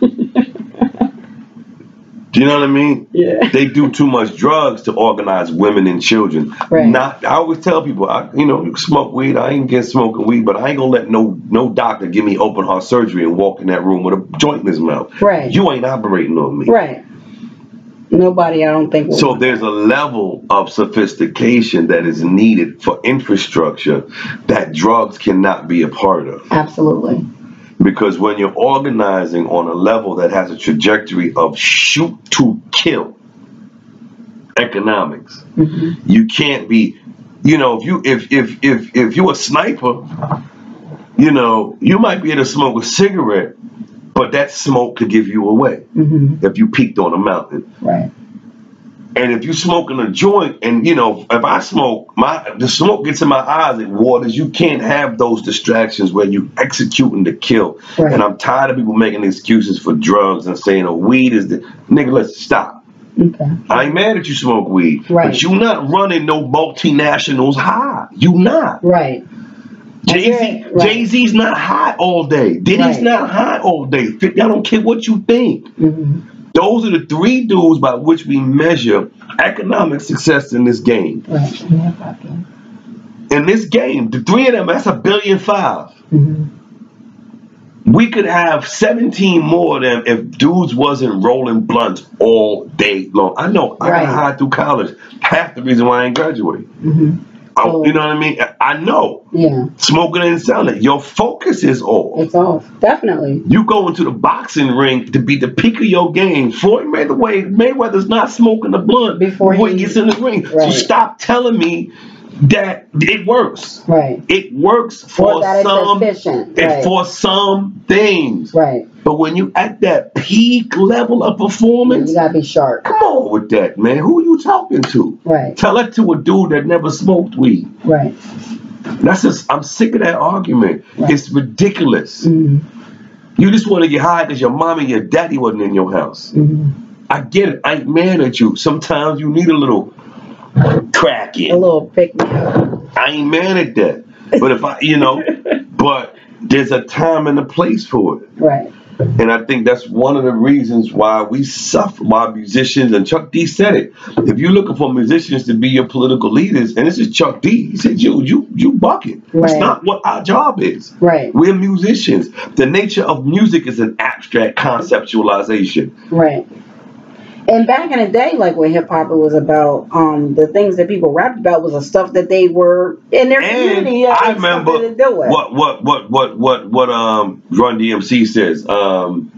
Do you know what I mean? Yeah. They do too much drugs to organize women and children. Right. Not. I always tell people, I, you know, smoke weed. I ain't get smoking weed, but I ain't gonna let no no doctor give me open heart surgery and walk in that room with a joint in his mouth. Right. You ain't operating on me. Right. Nobody, I don't think. Will so there's a level of sophistication that is needed for infrastructure that drugs cannot be a part of. Absolutely. Because when you're organizing on a level that has a trajectory of shoot to kill economics, mm-hmm. you can't be, you know, if you if if if if you're a sniper, you know, you might be able to smoke a cigarette but that smoke could give you away Mm-hmm. if you peaked on a mountain. Right. And if you smoking a joint, and you know, if I smoke, my the smoke gets in my eyes, it waters. You can't have those distractions where you executing to kill. Right. And I'm tired of people making excuses for drugs and saying, "Oh, weed is the nigga." Let's stop. Okay. I ain't mad that you smoke weed, Right. but you not running no multinationals high. You not. Right. Jay Z, Right. Right. Jay Z's not high all day. Diddy's Right. not high all day. I don't care what you think. Mm-hmm. Those are the three dudes by which we measure economic success in this game. Right. Yeah, okay. In this game, the three of them, that's a billion five. Mm-hmm. We could have seventeen more of them if dudes wasn't rolling blunts all day long. I know, I Right. got high through college. Half the reason why I ain't graduate. Mm-hmm. I, So- you know what I mean? I know. Yeah. Smoking and selling. Your focus is off. It's off. Definitely. You go into the boxing ring to be the peak of your game. Floyd Mayweather, Mayweather's not smoking a blunt Before before, he, he- gets in the ring. So Right. stop telling me that it works. Right. It works Or for that it's some efficient. and Right. for some things. Right. But when you at that peak level of You performance, gotta be sharp. come on with that, man. Who you talking to? Right. Tell that to a dude that never smoked weed. Right. That's just, I'm sick of that argument. Right. It's ridiculous. Mm-hmm. You just want to get high because your mom and your daddy wasn't in your house. Mm-hmm. I get it. I ain't mad at you. Sometimes you need a little crack A in. little pick me up. I ain't mad at that. But if I, you know, but there's a time and a place for it. Right. And I think that's one of the reasons why we suffer, why musicians, and Chuck D said it. If you're looking for musicians to be your political leaders, and this is Chuck D, he said, you, you, you bucket. That's Right. not what our job is. Right. We're musicians. The nature of music is an abstract conceptualization. Right. And back in the day, like what hip hop was about, um, the things that people rapped about was the stuff that they were in their And community. uh, I stuff remember that they do with. what what what what what what um Run D M C says. Um,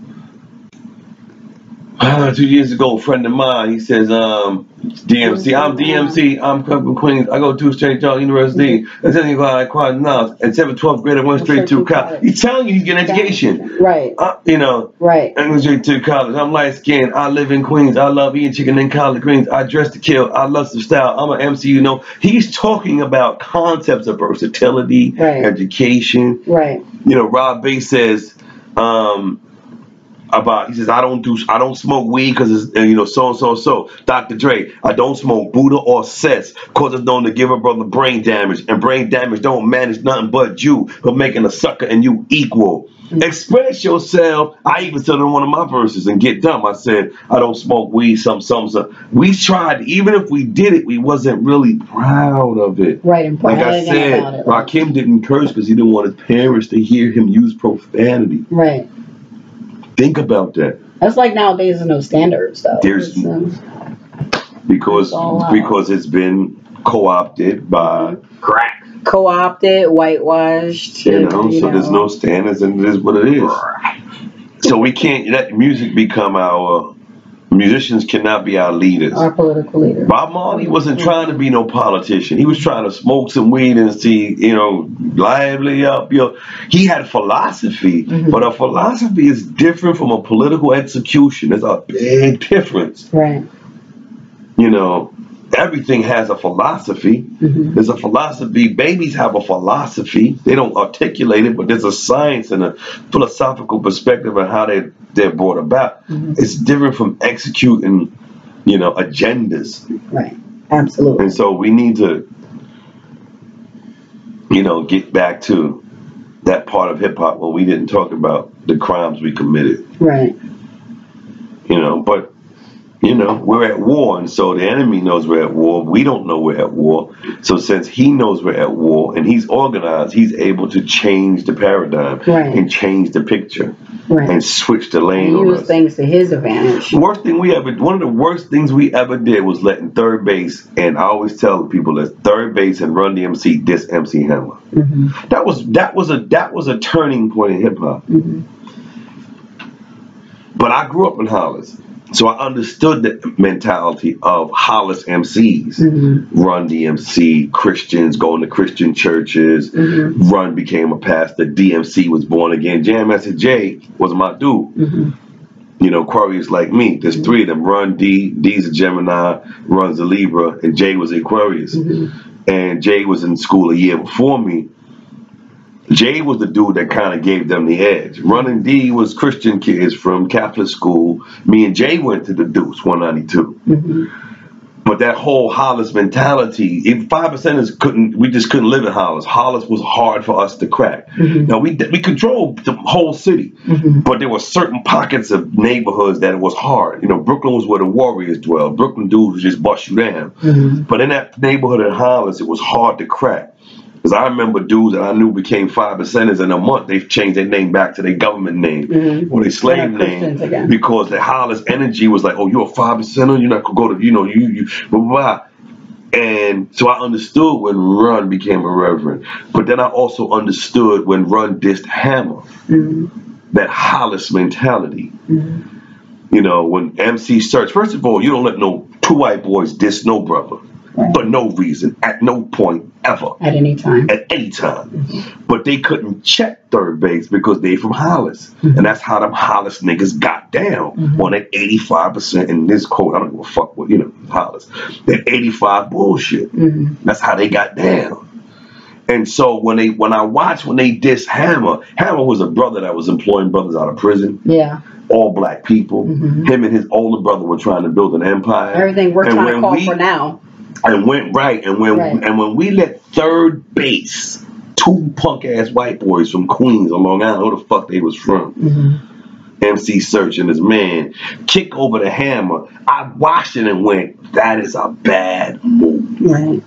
uh, two years ago, a friend of mine, he says, um, D M C, I'm D M C, I'm come from Queens, I go to Saint John University, and then you go like quite now, and seventh, twelfth grade, I went straight to college. He's telling you he's getting education. Right. Uh, you know, Right. I went straight to college. I'm light skinned. I live in Queens. I love eating chicken and collard greens. I dress to kill. I love some style. I'm an M C, you know. He's talking about concepts of versatility, Right. education. Right. You know, Rob Bass says, um, about he says I don't do I don't smoke weed because it's you know so and so and so. Doctor Dre, I don't smoke Buddha or Sets cause it's known to give a brother brain damage, and brain damage don't manage nothing but you, but making a sucker and you equal. Mm-hmm. Express yourself. I even said in one of my verses and get dumb. I said I don't smoke weed. Some some some. We tried. Even if we did it, we wasn't really proud of it. Right. And like I said, about it, right. Rakim didn't curse because he didn't want his parents to hear him use profanity. Right. Think about that. That's like nowadays there's no standards though. There's It's, um, because It's all out. because it's been co-opted by crack. co-opted, whitewashed. You know, so there's no standards, and it is what it is. So we can't let music become our. Musicians cannot be our leaders. Our political leader. Bob Marley wasn't trying to be no politician. He was trying to smoke some weed and see, you know, lively up. You know, he had philosophy, Mm-hmm. but a philosophy is different from a political execution. There's a big difference. Right. You know, everything has a philosophy. Mm-hmm. There's a philosophy. Babies have a philosophy. They don't articulate it, but there's a science and a philosophical perspective on how they, they're brought about. Mm-hmm. It's different from executing, you know, agendas. Right. Absolutely. And so we need to, you know, get back to that part of hip hop where we didn't talk about the crimes we committed. Right. You know, but you know, we're at war, and so the enemy knows we're at war. We don't know we're at war. So since he knows we're at war and he's organized, he's able to change the paradigm Right. and change the picture Right. and switch the lane And on use us. things to his advantage. Worst thing we ever, one of the worst things we ever did was letting third base, and I always tell people that third base and Run D M C diss M C Hammer. Mm-hmm. That was that was a that was a turning point in hip hop. Mm-hmm. But I grew up in Hollis. So I understood the mentality of Hollis M Cs. Mm-hmm. Run D M C, Christians going to Christian churches. Mm-hmm. Run became a pastor. D M C was born again. Jam Master Jay was my dude. Mm-hmm. You know, Aquarius like me. There's mm-hmm. three of them. Run D, D's a Gemini, Run's a Libra, and Jay was Aquarius. Mm-hmm. And Jay was in school a year before me. Jay was the dude that kind of gave them the edge. Run and D was Christian kids from Catholic school. Me and Jay went to the Deuce, one ninety-two. Mm-hmm. But that whole Hollis mentality, if five percenters couldn't, we just couldn't live in Hollis. Hollis was hard for us to crack. Mm-hmm. Now, we we controlled the whole city, mm-hmm. but there were certain pockets of neighborhoods that it was hard. You know, Brooklyn was where the Warriors dwelled. Brooklyn dudes would just bust you down. Mm-hmm. But in that neighborhood in Hollis, it was hard to crack. Because I remember dudes that I knew became five percenters in a month. They've changed their name back to their government name mm-hmm. or their slave name again. Because the Hollis energy was like, oh, you're a five percenter. You're not gonna go to, you know, you you blah, blah, blah. And so I understood when Run became a reverend, but then I also understood when Run dissed Hammer, mm-hmm. that Hollis mentality. Mm-hmm. You know, when M C Search, first of all, you don't let no two white boys diss no brother. Right. For no reason, at no point ever. At any time. At any time. Mm-hmm. But they couldn't check third base because they from Hollis. Mm-hmm. And that's how them Hollis niggas got down mm-hmm. on that eighty-five percent in this code. I don't give a fuck what, you know, Hollis. That eighty-five bullshit. Mm-hmm. That's how they got down. And so when they when I watched when they dissed Hammer, Hammer was a brother that was employing brothers out of prison. Yeah. All black people. Mm-hmm. Him and his older brother were trying to build an empire. Everything we're and trying to call we, for now. And went right, and when right. and when we let third base, two punk ass white boys from Queens or Long Island, who the fuck they was from, mm-hmm. M C Search and his man, kick over the Hammer, I watched it and went, that is a bad move. Right.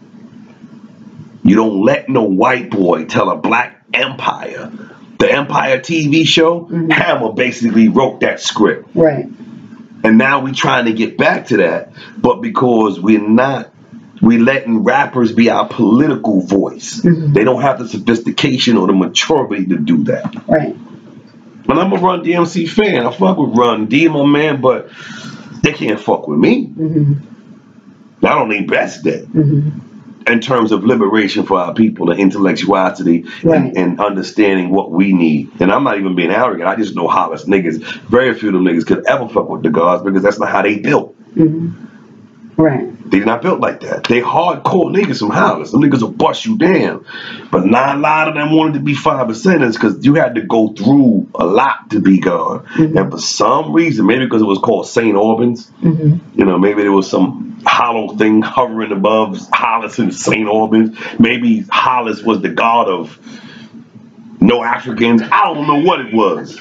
You don't let no white boy tell a black empire. The Empire T V show, mm-hmm. Hammer basically wrote that script. Right. And now we're trying to get back to that, but because we're not, we're letting rappers be our political voice. Mm-hmm. They don't have the sophistication or the maturity to do that. Right. And I'm a Run D M C fan. I fuck with Run D, my man, but they can't fuck with me. Mm-hmm. I don't need best that. Mm-hmm. In terms of liberation for our people, and intellectuality, right. and, and understanding what we need. And I'm not even being arrogant. I just know Hollis niggas, very few of them niggas could ever fuck with the gods because that's not how they built. Mm-hmm. Right. They're not built like that. They hardcore niggas from Hollis. Them niggas will bust you down. But not a lot of them wanted to be five percenters because you had to go through a lot to be God. Mm-hmm. And for some reason, maybe because it was called Saint Albans, mm-hmm. you know, maybe there was some hollow thing hovering above Hollis and Saint Albans. Maybe Hollis was the god of no Africans. I don't know what it was.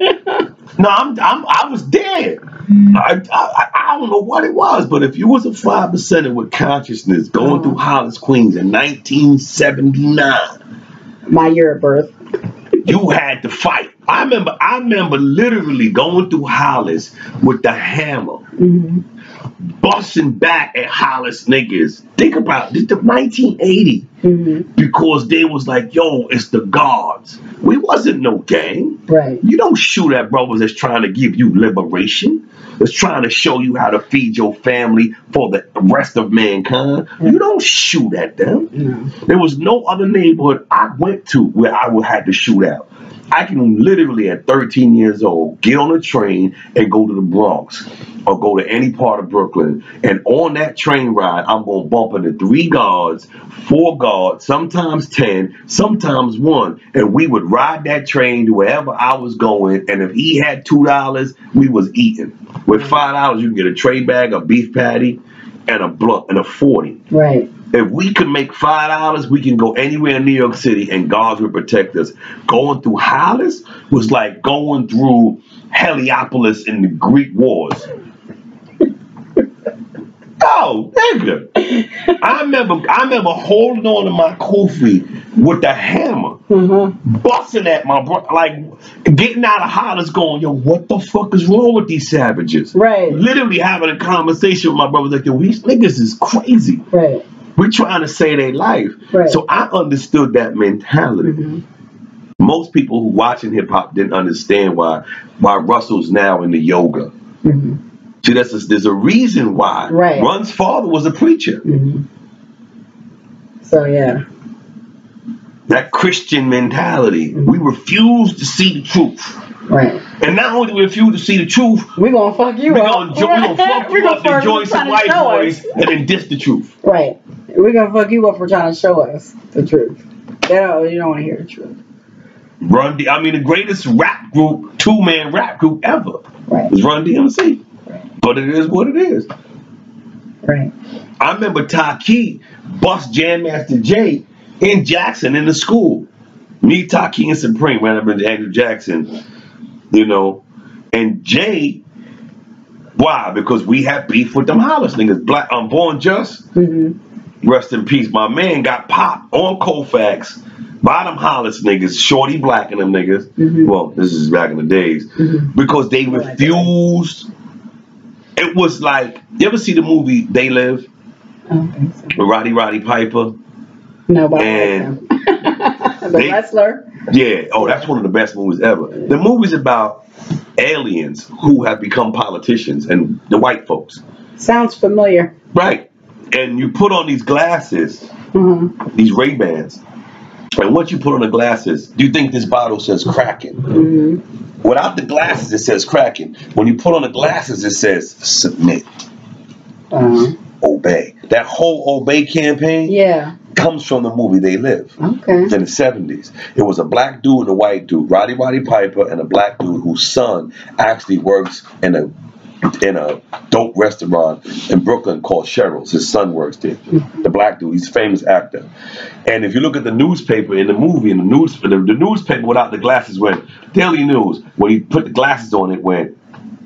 No, I'm, I'm, I was dead. I, I, I don't know what it was, but if you was a five percenter with consciousness going through Hollis, Queens in nineteen seventy-nine, my year of birth, you had to fight. I remember, I remember literally going through Hollis with the hammer, mm-hmm. busting back at Hollis niggas. Think about this, the nineteen eighty, mm-hmm. because they was like, yo, it's the gods. We wasn't no gang. Right. You don't shoot at brothers that's trying to give you liberation. That's trying to show you how to feed your family for the rest of mankind. Mm-hmm. You don't shoot at them. Mm-hmm. There was no other neighborhood I went to where I would have to shoot out. I can literally at thirteen years old get on a train and go to the Bronx or go to any part of Brooklyn, and on that train ride I'm going to bump into three guards, four guards, sometimes ten, sometimes one, and we would ride that train to wherever I was going, and if he had two dollars, we was eating. With five dollars you can get a tray bag, a beef patty, and a blunt, and a forty. Right. If we could make five dollars, we can go anywhere in New York City and guards would protect us. Going through Hollis was like going through Heliopolis in the Greek Wars. Oh, nigga. I remember I remember holding on to my kufi with the hammer, mm-hmm. busting at my bro, like getting out of Hollis going, yo, what the fuck is wrong with these savages? Right. Literally having a conversation with my brothers like, yo, these niggas is crazy. Right. We're trying to save their life. Right. So I understood that mentality. Mm-hmm. Most people who watching hip hop didn't understand why why Russell's now in the yoga. Mm-hmm. See, that's a, there's a reason why. Right. Run's father was a preacher. Mm-hmm. So yeah. That Christian mentality. Mm-hmm. We refuse to see the truth. Right. And not only do we refuse to see the truth, we're gonna fuck you we're up. gonna, jo- we're gonna fuck you up and join some white boys and then diss the truth. Right. We're gonna fuck you up for trying to show us the truth. They don't, you don't want to hear the truth. Run D, I mean, the greatest rap group, two man rap group ever, right. was Run D M C. Right. But it is what it is. Right. I remember Taki bust Jam Master Jay in Jackson in the school. Me, Taki, and Supreme ran up into Andrew Jackson, you know, and Jay. Why? Because we had beef with them Hollis niggas. Black, I'm Born Just. Mm-hmm. Rest in peace. My man got popped on Colfax by them Hollis niggas, Shorty Black and them niggas. Mm-hmm. Well, this is back in the days. Mm-hmm. Because they refused. It was like, you ever see the movie They Live? I don't think so. With Roddy Roddy Piper? No, but and I like him. The they, wrestler? Yeah. Oh, that's one of the best movies ever. The movie's about aliens who have become politicians and the white folks. Sounds familiar. Right. And you put on these glasses, Mm-hmm. these Ray-Bans, and once you put on the glasses, do you think this bottle says Kraken? Mm-hmm. Without the glasses, it says Kraken. When you put on the glasses, it says submit, Uh-huh. obey. That whole obey campaign Yeah. comes from the movie They Live. Okay. In the seventies. It was a black dude and a white dude, Roddy Roddy Piper, and a black dude whose son actually works in a in a dope restaurant in Brooklyn called Cheryl's. His son works there. The black dude, he's a famous actor. And if you look at the newspaper in the movie, in the news, the, the newspaper without the glasses went Daily News. When you put the glasses on, it went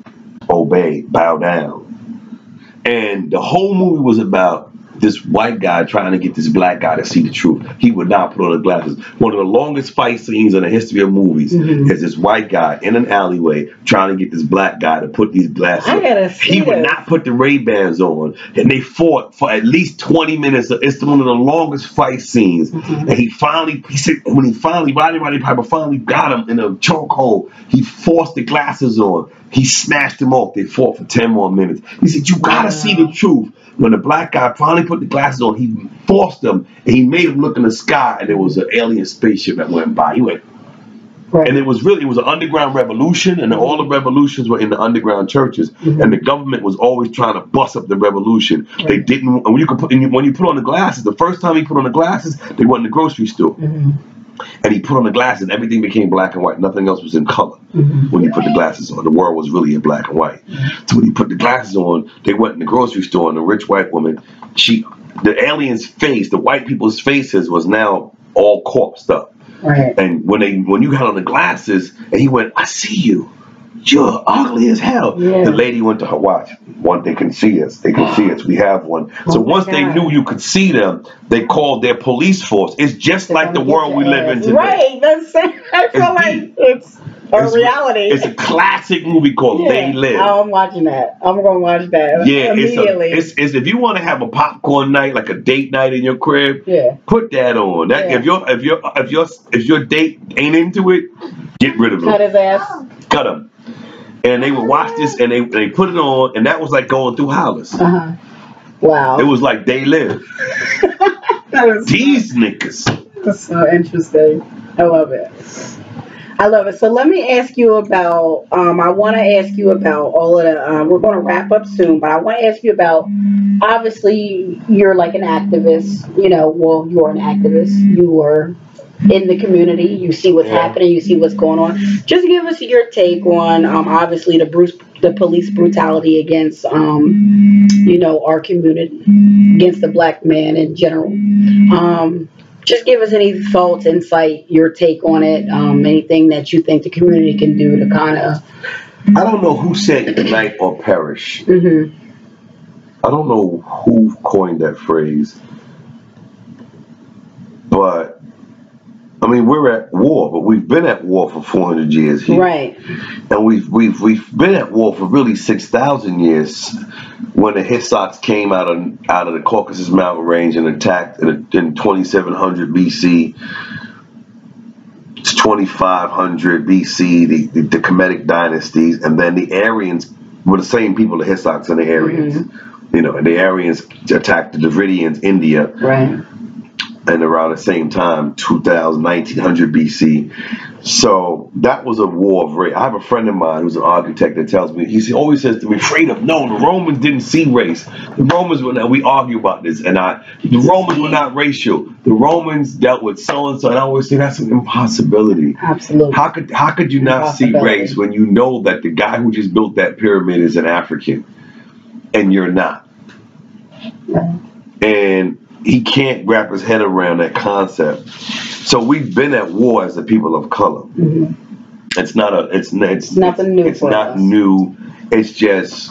obey, bow down. And the whole movie was about this white guy trying to get this black guy to see the truth. He would not put on the glasses. One of the longest fight scenes in the history of movies mm-hmm. is this white guy in an alleyway trying to get this black guy to put these glasses I gotta on. see He would this. not put the Ray-Bans on. And they fought for at least twenty minutes. It's one of the longest fight scenes. Mm-hmm. And he finally, he said, when he finally, Roddy Roddy Piper finally got him in a chokehold, he forced the glasses on. He snatched them off. They fought for ten more minutes. He said, you gotta wow. see the truth. When the black guy finally put the glasses on, he forced them and he made him look in the sky, and there was an alien spaceship that went by. He went, right. And it was really, it was an underground revolution, and all the revolutions were in the underground churches, mm-hmm. and the government was always trying to bust up the revolution. Right. They didn't, and when you could put, when you put on the glasses, the first time he put on the glasses, they went in the grocery store. Mm-hmm. And he put on the glasses, everything became black and white. Nothing else was in color mm-hmm. when he put the glasses on. The world was really in black and white. Mm-hmm. So when he put the glasses on, they went in the grocery store, and the rich white woman, she, the alien's face, the white people's faces was now all corpsed up. Right. And when they, when you had on the glasses, and he went, I see you. You're ugly as hell. Yeah. The lady went to her watch. One, they can see us. They can see us. We have one. Oh so once God. They knew you could see them, they called their police force. It's just like the world we live in today. Right. That's, I feel it's like deep. It's a it's, reality. It's a classic movie called yeah. They Live. Oh, I'm watching that. I'm going to watch that yeah, immediately. It's, a, it's, it's if you want to have a popcorn night, like a date night in your crib, yeah. put that on. That yeah. if your if your if your if your date ain't into it, get rid of him. Cut his ass. Cut him. And they would watch this, and they they put it on, and that was like going through Hollis. Uh-huh. Wow. It was like They Live. These niggas. That's so interesting. I love it. I love it. So let me ask you about, um, I want to ask you about all of the, um, we're going to wrap up soon, but I want to ask you about, obviously, you're like an activist, you know, well, you're an activist. You are in the community. You see what's yeah. happening. You see what's going on. Just give us your take on, um, obviously, the Bruce, the police brutality against, um, you know, our community, against the black man in general. Um, just give us any thoughts, insight, your take on it, um, anything that you think the community can do to kind of. I don't know who said unite or perish. Mm-hmm. I don't know who coined that phrase, but I mean, we're at war, but we've been at war for four hundred years here. Right. And we've we've we've been at war for really six thousand years. When the Hittites came out of out of the Caucasus Mountain Range and attacked in, in twenty-seven hundred B C, twenty-five hundred B C, the, the, the Kemetic dynasties, and then the Aryans were the same people, the Hyksos and the Aryans. Mm-hmm. You know, and the Aryans attacked the Dravidians, India. Right. And around the same time, two thousand, nineteen hundred B C. So that was a war of race. I have a friend of mine who's an architect that tells me, he always says to me, Freedom, no, the Romans didn't see race. The Romans were not, we argue about this, and I, the Romans were not racial. The Romans dealt with so-and-so, and I always say that's an impossibility. Absolutely. How could, how could you not see race when you know that the guy who just built that pyramid is an African, and you're not? Right. And he can't wrap his head around that concept. So we've been at war as a people of color. Mm-hmm. It's not a. It's it's, it's nothing new. It's for not us. new. It's just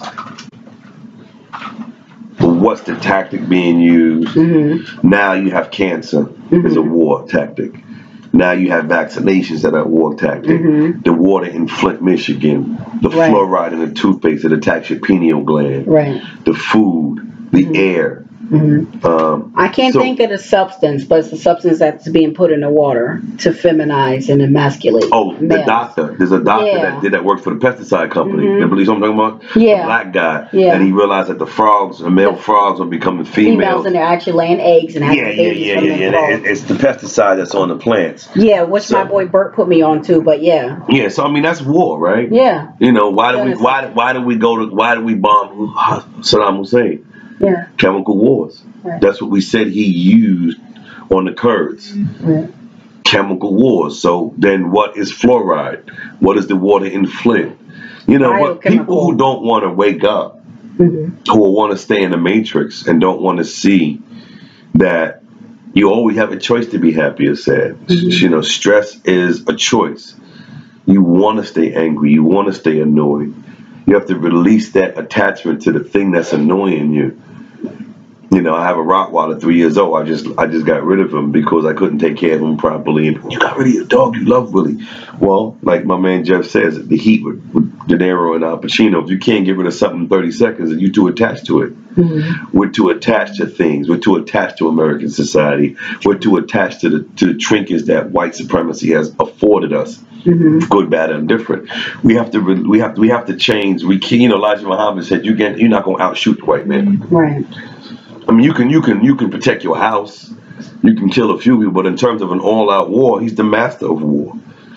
what's the tactic being used. Mm-hmm. Now you have cancer mm-hmm. as a war tactic. Now you have vaccinations that are a war tactic. Mm-hmm. The water in Flint, Michigan. The right. fluoride in the toothpaste that attacks your pineal gland. Right. The food. The mm-hmm. air. Mm-hmm. Um, I can't so, think of the substance, but it's the substance that's being put in the water to feminize and emasculate. Oh, males. The doctor. There's a doctor yeah. that did that work for the pesticide company. Mm-hmm. You believe what I'm talking about? Yeah. The black guy. Yeah. And he realized that the frogs, the male frogs, are becoming females. Females, and they're actually laying eggs and having yeah, babies yeah, from yeah, the yeah, frogs. yeah. It's the pesticide that's on the plants. Yeah, which so, my boy Bert put me on too. But yeah. Yeah. So I mean, that's war, right? Yeah. You know, why do we why why do we go to why do we bomb Saddam Hussein? Yeah. Chemical wars. Right. That's what we said he used on the Kurds. Mm-hmm. Chemical wars. So then what is fluoride? What is the water in Flint? You know what? People who don't want to wake up, mm-hmm. who want to stay in the matrix and don't want to see that you always have a choice to be happy or sad. Mm-hmm. You know, stress is a choice. You want to stay angry. You want to stay annoyed. You have to release that attachment to the thing that's annoying you. You know, I have a Rottweiler, three years old. I just I just got rid of him because I couldn't take care of him properly. And you got rid of your dog, you love Willie. Well, like my man Jeff says, the heat with, with De Niro and Al Pacino, if you can't get rid of something in thirty seconds, and you're too attached to it. Mm-hmm. We're too attached to things. We're too attached to American society. We're too attached to the to the trinkets that white supremacy has afforded us. Mm-hmm. Good, bad, and different. We have to we have to, we have to change. We can, you know, Elijah Muhammad said, you can you're not going to outshoot the white man. Right. I mean, you can you can you can protect your house, you can kill a few people, but in terms of an all-out war, he's the master of war.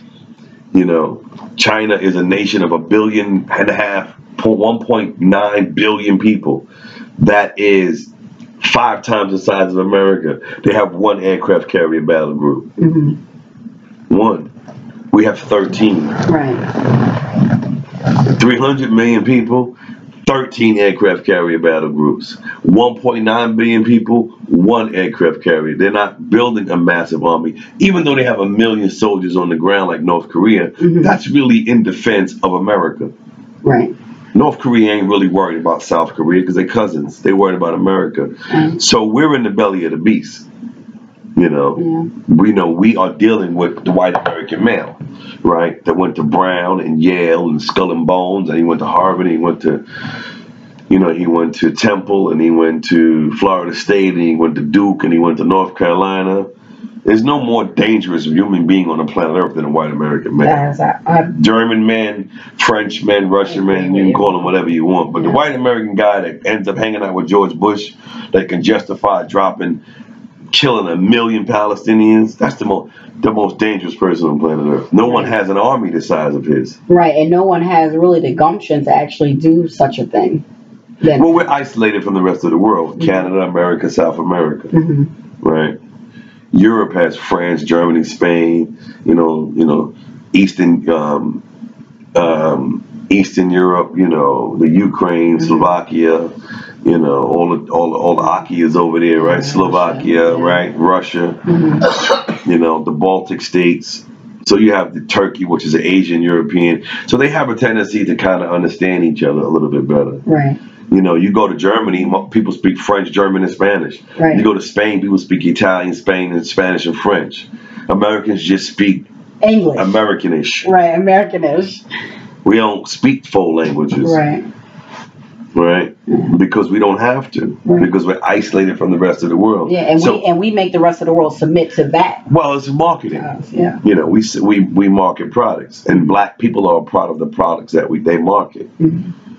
You know, China is a nation of a billion and a half, one point nine billion people. That is five times the size of America. They have one aircraft carrier battle group. Mm-hmm. One. We have thirteen. Right. three hundred million people. thirteen aircraft carrier battle groups. one point nine billion people, one aircraft carrier. They're not building a massive army. Even though they have a million soldiers on the ground like North Korea, mm-hmm. that's really in defense of America. Right. North Korea ain't really worried about South Korea because they're cousins. They're worried about America. Mm-hmm. So we're in the belly of the beast. You know, yeah. we know we are dealing with the white American male, right? That went to Brown and Yale and Skull and Bones, and he went to Harvard, and he went to, you know, he went to Temple, and he went to Florida State, and he went to Duke, and he went to North Carolina. There's no more dangerous human being on the planet Earth than a white American man. I, I, German men, French men, Russian men, you can call them whatever you want. But yeah. the white American guy that ends up hanging out with George Bush, that can justify dropping killing a million Palestinians, that's the most the most dangerous person on planet Earth. No right. one has an army the size of his. Right, and no one has really the gumption to actually do such a thing. Then. Well, we're isolated from the rest of the world. Mm-hmm. Canada, America, South America. Mm-hmm. Right? Europe has France, Germany, Spain, you know, you know, Eastern um, um, Eastern Europe, you know, the Ukraine, mm-hmm. Slovakia. You know, all the all the, all the Aki is over there, right? Yeah, Slovakia, yeah. right? Russia, mm-hmm. you know, the Baltic states. So you have the Turkey, which is an Asian European. So they have a tendency to kind of understand each other a little bit better. Right. You know, you go to Germany, people speak French, German, and Spanish. Right. You go to Spain, people speak Italian, Spain, and Spanish and French. Americans just speak English. Americanish. Right, Americanish. We don't speak full languages. Right. Right, because we don't have to, right. because we're isolated from the rest of the world. Yeah, and so, we and we make the rest of the world submit to that. Well, it's marketing. Uh, yeah, you know, we we we market products, and black people are a part of the products that we they market. Mm-hmm.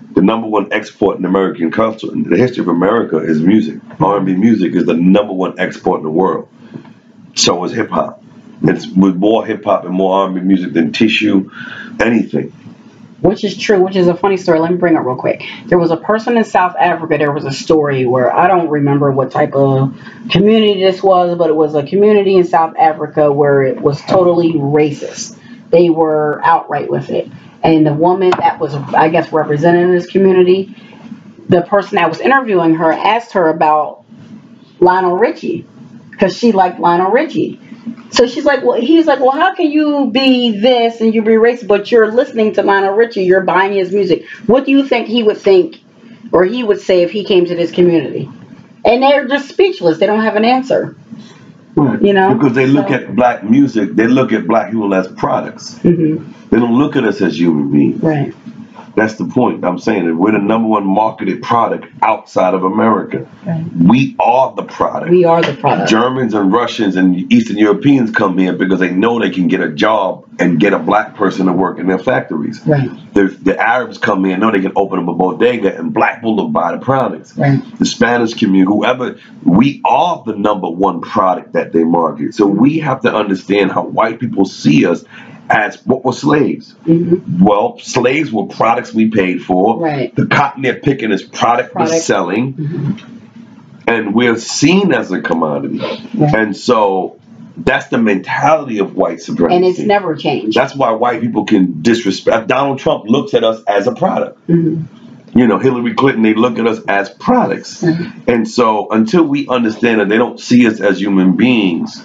The number one export in American culture, in the history of America, is music. R and B music is the number one export in the world. So is hip hop. It's with more hip hop and more R and B music than tissue, anything. Which is true, which is a funny story. Let me bring it real quick. There was a person in South Africa, there was a story where I don't remember what type of community this was, but it was a community in South Africa where it was totally racist. They were outright with it. And the woman that was, I guess, representing this community, the person that was interviewing her asked her about Lionel Richie because she liked Lionel Richie. So she's like, well, he's like, well, how can you be this and you be racist, but you're listening to Lionel Richie, you're buying his music. What do you think he would think or he would say if he came to this community? And they're just speechless. They don't have an answer. Right. You know? Because they look so. at black music, they look at black people as products. Mm-hmm. They don't look at us as human beings. Right. That's the point. I'm saying that we're the number one marketed product outside of America. Right. We are the product. We are the product. Germans and Russians and Eastern Europeans come here because they know they can get a job and get a black person to work in their factories. Right. The, the Arabs come here and know they can open up a bodega and black people will buy the products. Right. The Spanish community, whoever, we are the number one product that they market. So we have to understand how white people see us as what were slaves. Mm-hmm. Well, slaves were products we paid for. Right. The cotton they're picking is product, product. we're selling. Mm-hmm. And we're seen as a commodity. Right. And so that's the mentality of white supremacy. And it's never changed. That's why white people can disrespect. Donald Trump looks at us as a product. Mm-hmm. You know, Hillary Clinton, they look at us as products. Mm-hmm. And so until we understand that they don't see us as human beings,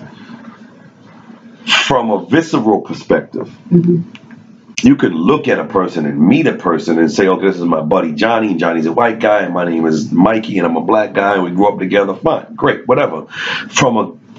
from a visceral perspective, mm-hmm. you could look at a person and meet a person and say, okay, this is my buddy Johnny, and Johnny's a white guy, and my name is Mikey, and I'm a black guy, and we grew up together. Fine, great, whatever. From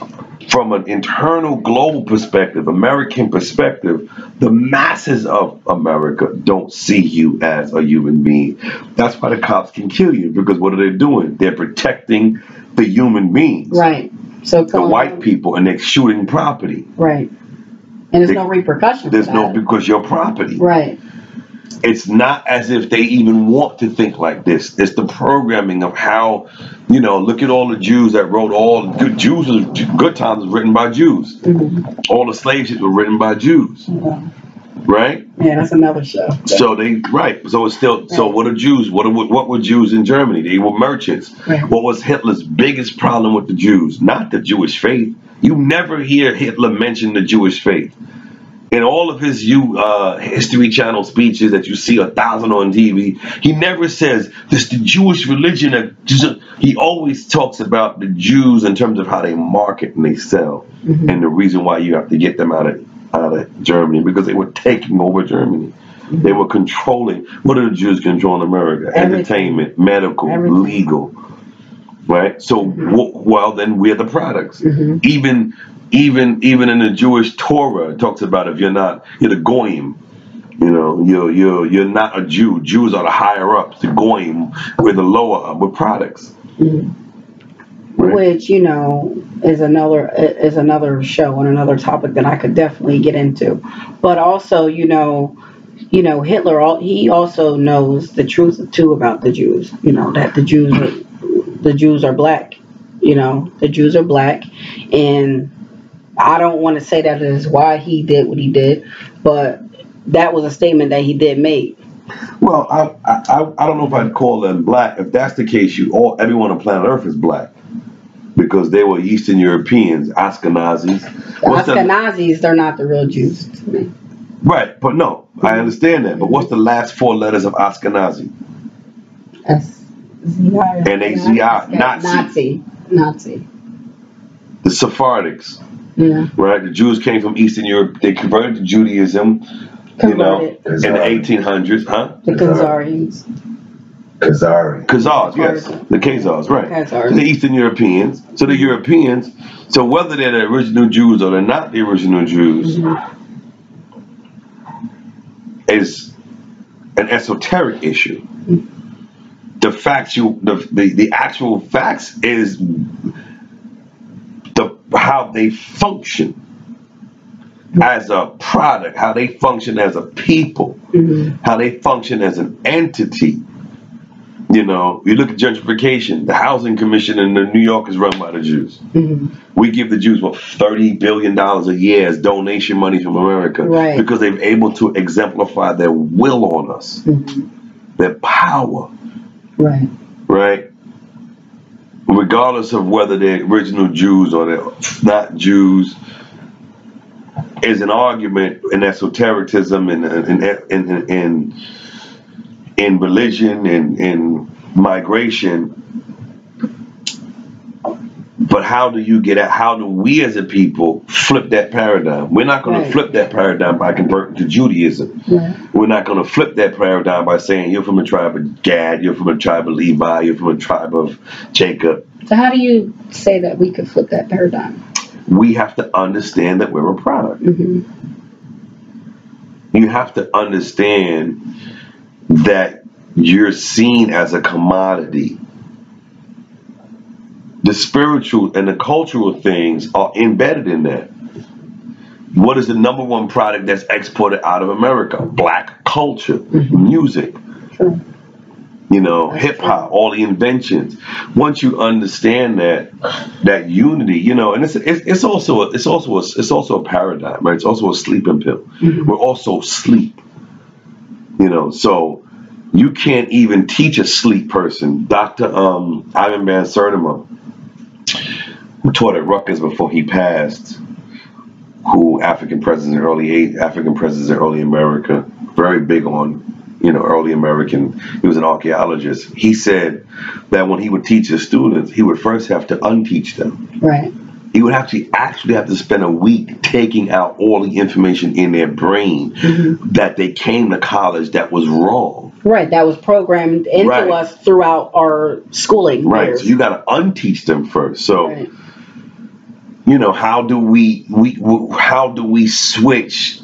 a from an internal global perspective, American perspective, the masses of America don't see you as a human being. That's why the cops can kill you, because what are they doing? They're protecting the human beings. Right. So the white people, and they're shooting property. Right. And there's they, no repercussion. There's for no, that. because your property. Right. It's not as if they even want to think like this. It's the programming of how, you know, look at all the Jews that wrote all the good Jews. Good Times was written by Jews. Mm-hmm. All the slave ships were written by Jews. Mm-hmm. Right? Yeah, that's another show. So they right. So it's still. Right. So what are Jews? What are, what were Jews in Germany? They were merchants. Right. What was Hitler's biggest problem with the Jews? Not the Jewish faith. You never hear Hitler mention the Jewish faith. In all of his you uh, History Channel speeches that you see a thousand on T V, he never says this the Jewish religion. That, he always talks about the Jews in terms of how they market and they sell, mm-hmm. and the reason why you have to get them out of out of Germany, because they were taking over Germany. Mm-hmm. They were controlling. What do the Jews control in America? Everything. Entertainment, medical, Everything. legal. Right? So, mm-hmm. w- well, then we're the products. Mm-hmm. Even, even, even in the Jewish Torah, it talks about if you're not, you're the goyim. You know, you're you're you're not a Jew. Jews are the higher ups. The goyim, we're the lower up. We're products. Mm-hmm. Right. Which, you know, is another is another show and another topic that I could definitely get into. But also, you know, you know, Hitler, he also knows the truth too about the Jews. You know, that the Jews are, the Jews are black. You know, the Jews are black, and I don't want to say that is why he did what he did, but that was a statement that he did make. Well, I I I don't know if I'd call them black. If that's the case, you all everyone on planet Earth is black. Because they were Eastern Europeans, Ashkenazis. The Ashkenazis, the, they're not the real Jews to me. Right, but no, I understand that. But what's the last four letters of Ashkenazi? S Z I. N A Z I, Nazi. Nazi. Nazi. The Sephardics. Yeah. Right? The Jews came from Eastern Europe. They converted to Judaism, converted. you know, in the eighteen hundreds, huh? The Khazarians. Khazari. Khazars, yes. The Khazars, right. Khazars. So the Eastern Europeans. So the Europeans, so whether they're the original Jews or they're not the original Jews, mm-hmm. is an esoteric issue. Mm-hmm. The facts, you, the, the, the actual facts is the how they function mm-hmm. as a product, how they function as a people, mm-hmm. how they function as an entity. You know, you look at gentrification. The housing commission in New York is run by the Jews. Mm-hmm. We give the Jews, what, thirty billion dollars a year as donation money from America. Right. Because they're able to exemplify their will on us. Mm-hmm. Their power. Right. Right? Regardless of whether they're original Jews or they're not Jews, is an argument in esotericism and in, in, in, in, in religion and in migration. But how do you get out? How do we as a people flip that paradigm? We're not going right. to flip that paradigm by converting to Judaism. Yeah. We're not going to flip that paradigm by saying you're from a tribe of Gad, you're from a tribe of Levi, you're from a tribe of Jacob. So how do you say that we could flip that paradigm? We have to understand that we're a product. Mm-hmm. You have to understand that you're seen as a commodity. The spiritual and the cultural things are embedded in that. What is the number one product that's exported out of America? Black culture, mm-hmm. music, sure. you know, hip hop, all the inventions. Once you understand that, that unity, you know, and it's it's, it's also a, it's also a, it's also a paradigm, right? It's also a sleeping pill. Mm-hmm. We're also asleep, you know. So you can't even teach a sleep person. Doctor Um, Ivan Van Sertima, who taught at Rutgers before he passed, who African presidents, early African presidents in early America, very big on, you know, early American. He was an archaeologist. He said that when he would teach his students, he would first have to unteach them. Right. He would actually actually have to spend a week taking out all the information in their brain mm-hmm. that they came to college that was wrong. Right, that was programmed into right. us throughout our schooling. Right, years. so you got to unteach them first. So, right. you know, how do we we how do we switch?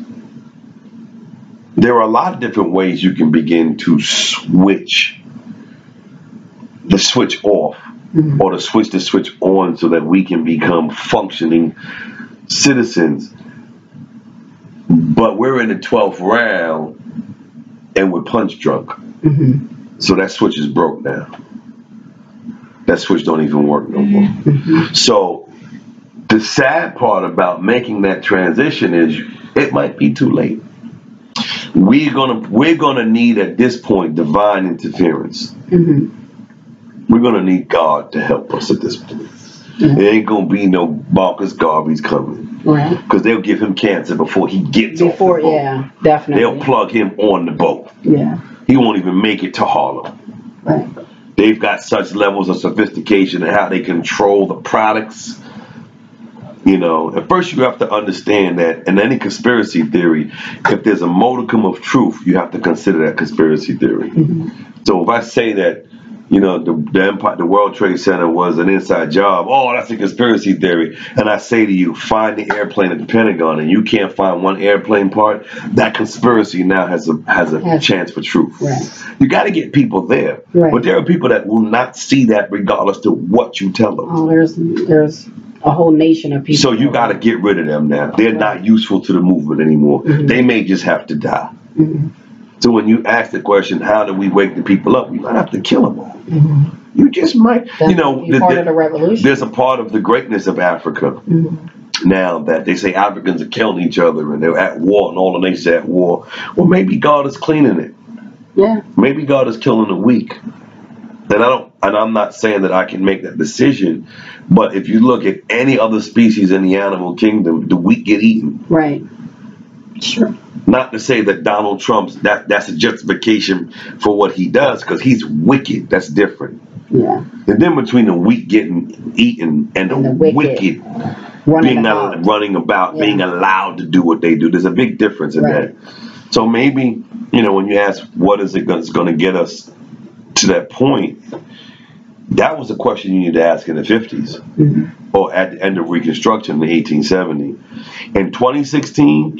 There are a lot of different ways you can begin to switch the switch off. Mm-hmm. Or to switch the switch on so that we can become functioning citizens. But we're in the twelfth round and we're punch drunk. Mm-hmm. So that switch is broke now. That switch don't even work no more. Mm-hmm. So the sad part about making that transition is it might be too late. We're gonna we're gonna need at this point divine interference. Mm-hmm. We're going to need God to help us at this point. Mm-hmm. There ain't going to be no Marcus Garvey's coming. Right. Because they'll give him cancer before he gets before, off the boat. Yeah, definitely. They'll plug him on the boat. Yeah. He won't even make it to Harlem. Right. They've got such levels of sophistication in how they control the products. You know, at first you have to understand that in any conspiracy theory, if there's a modicum of truth, you have to consider that conspiracy theory. Mm-hmm. So if I say that, you know, the, the Empire, the World Trade Center was an inside job. Oh, that's a conspiracy theory. And I say to you, find the airplane at the Pentagon, and you can't find one airplane part. That conspiracy now has a has a yes. chance for truth. Right. You got to get people there, right. But there are people that will not see that regardless to what you tell them. Oh, there's there's a whole nation of people. So you got to get rid of them now. They're right. not useful to the movement anymore. Mm-hmm. They may just have to die. Mm-hmm. So when you ask the question, how do we wake the people up? We might have to kill them all. Mm-hmm. You just might, That's you know, the, part the, of the revolution. There's a part of the greatness of Africa mm-hmm. now that they say Africans are killing each other and they're at war and all the nations are at war. Well, maybe God is cleaning it. Yeah. Maybe God is killing the weak. And I don't, and I'm not saying that I can make that decision, but if you look at any other species in the animal kingdom, the weak get eaten. Right. Sure. Not to say that Donald Trump's that that's a justification for what he does, because he's wicked. That's different. Yeah. And then between the weak getting eaten and the, and the wicked, wicked running being about, al- running about yeah. being allowed to do what they do, there's a big difference in right. that. So maybe, you know, when you ask what is it going to get us to that point, that was a question you need to ask in the fifties mm-hmm. or at the end of Reconstruction in eighteen seventy. In twenty sixteen,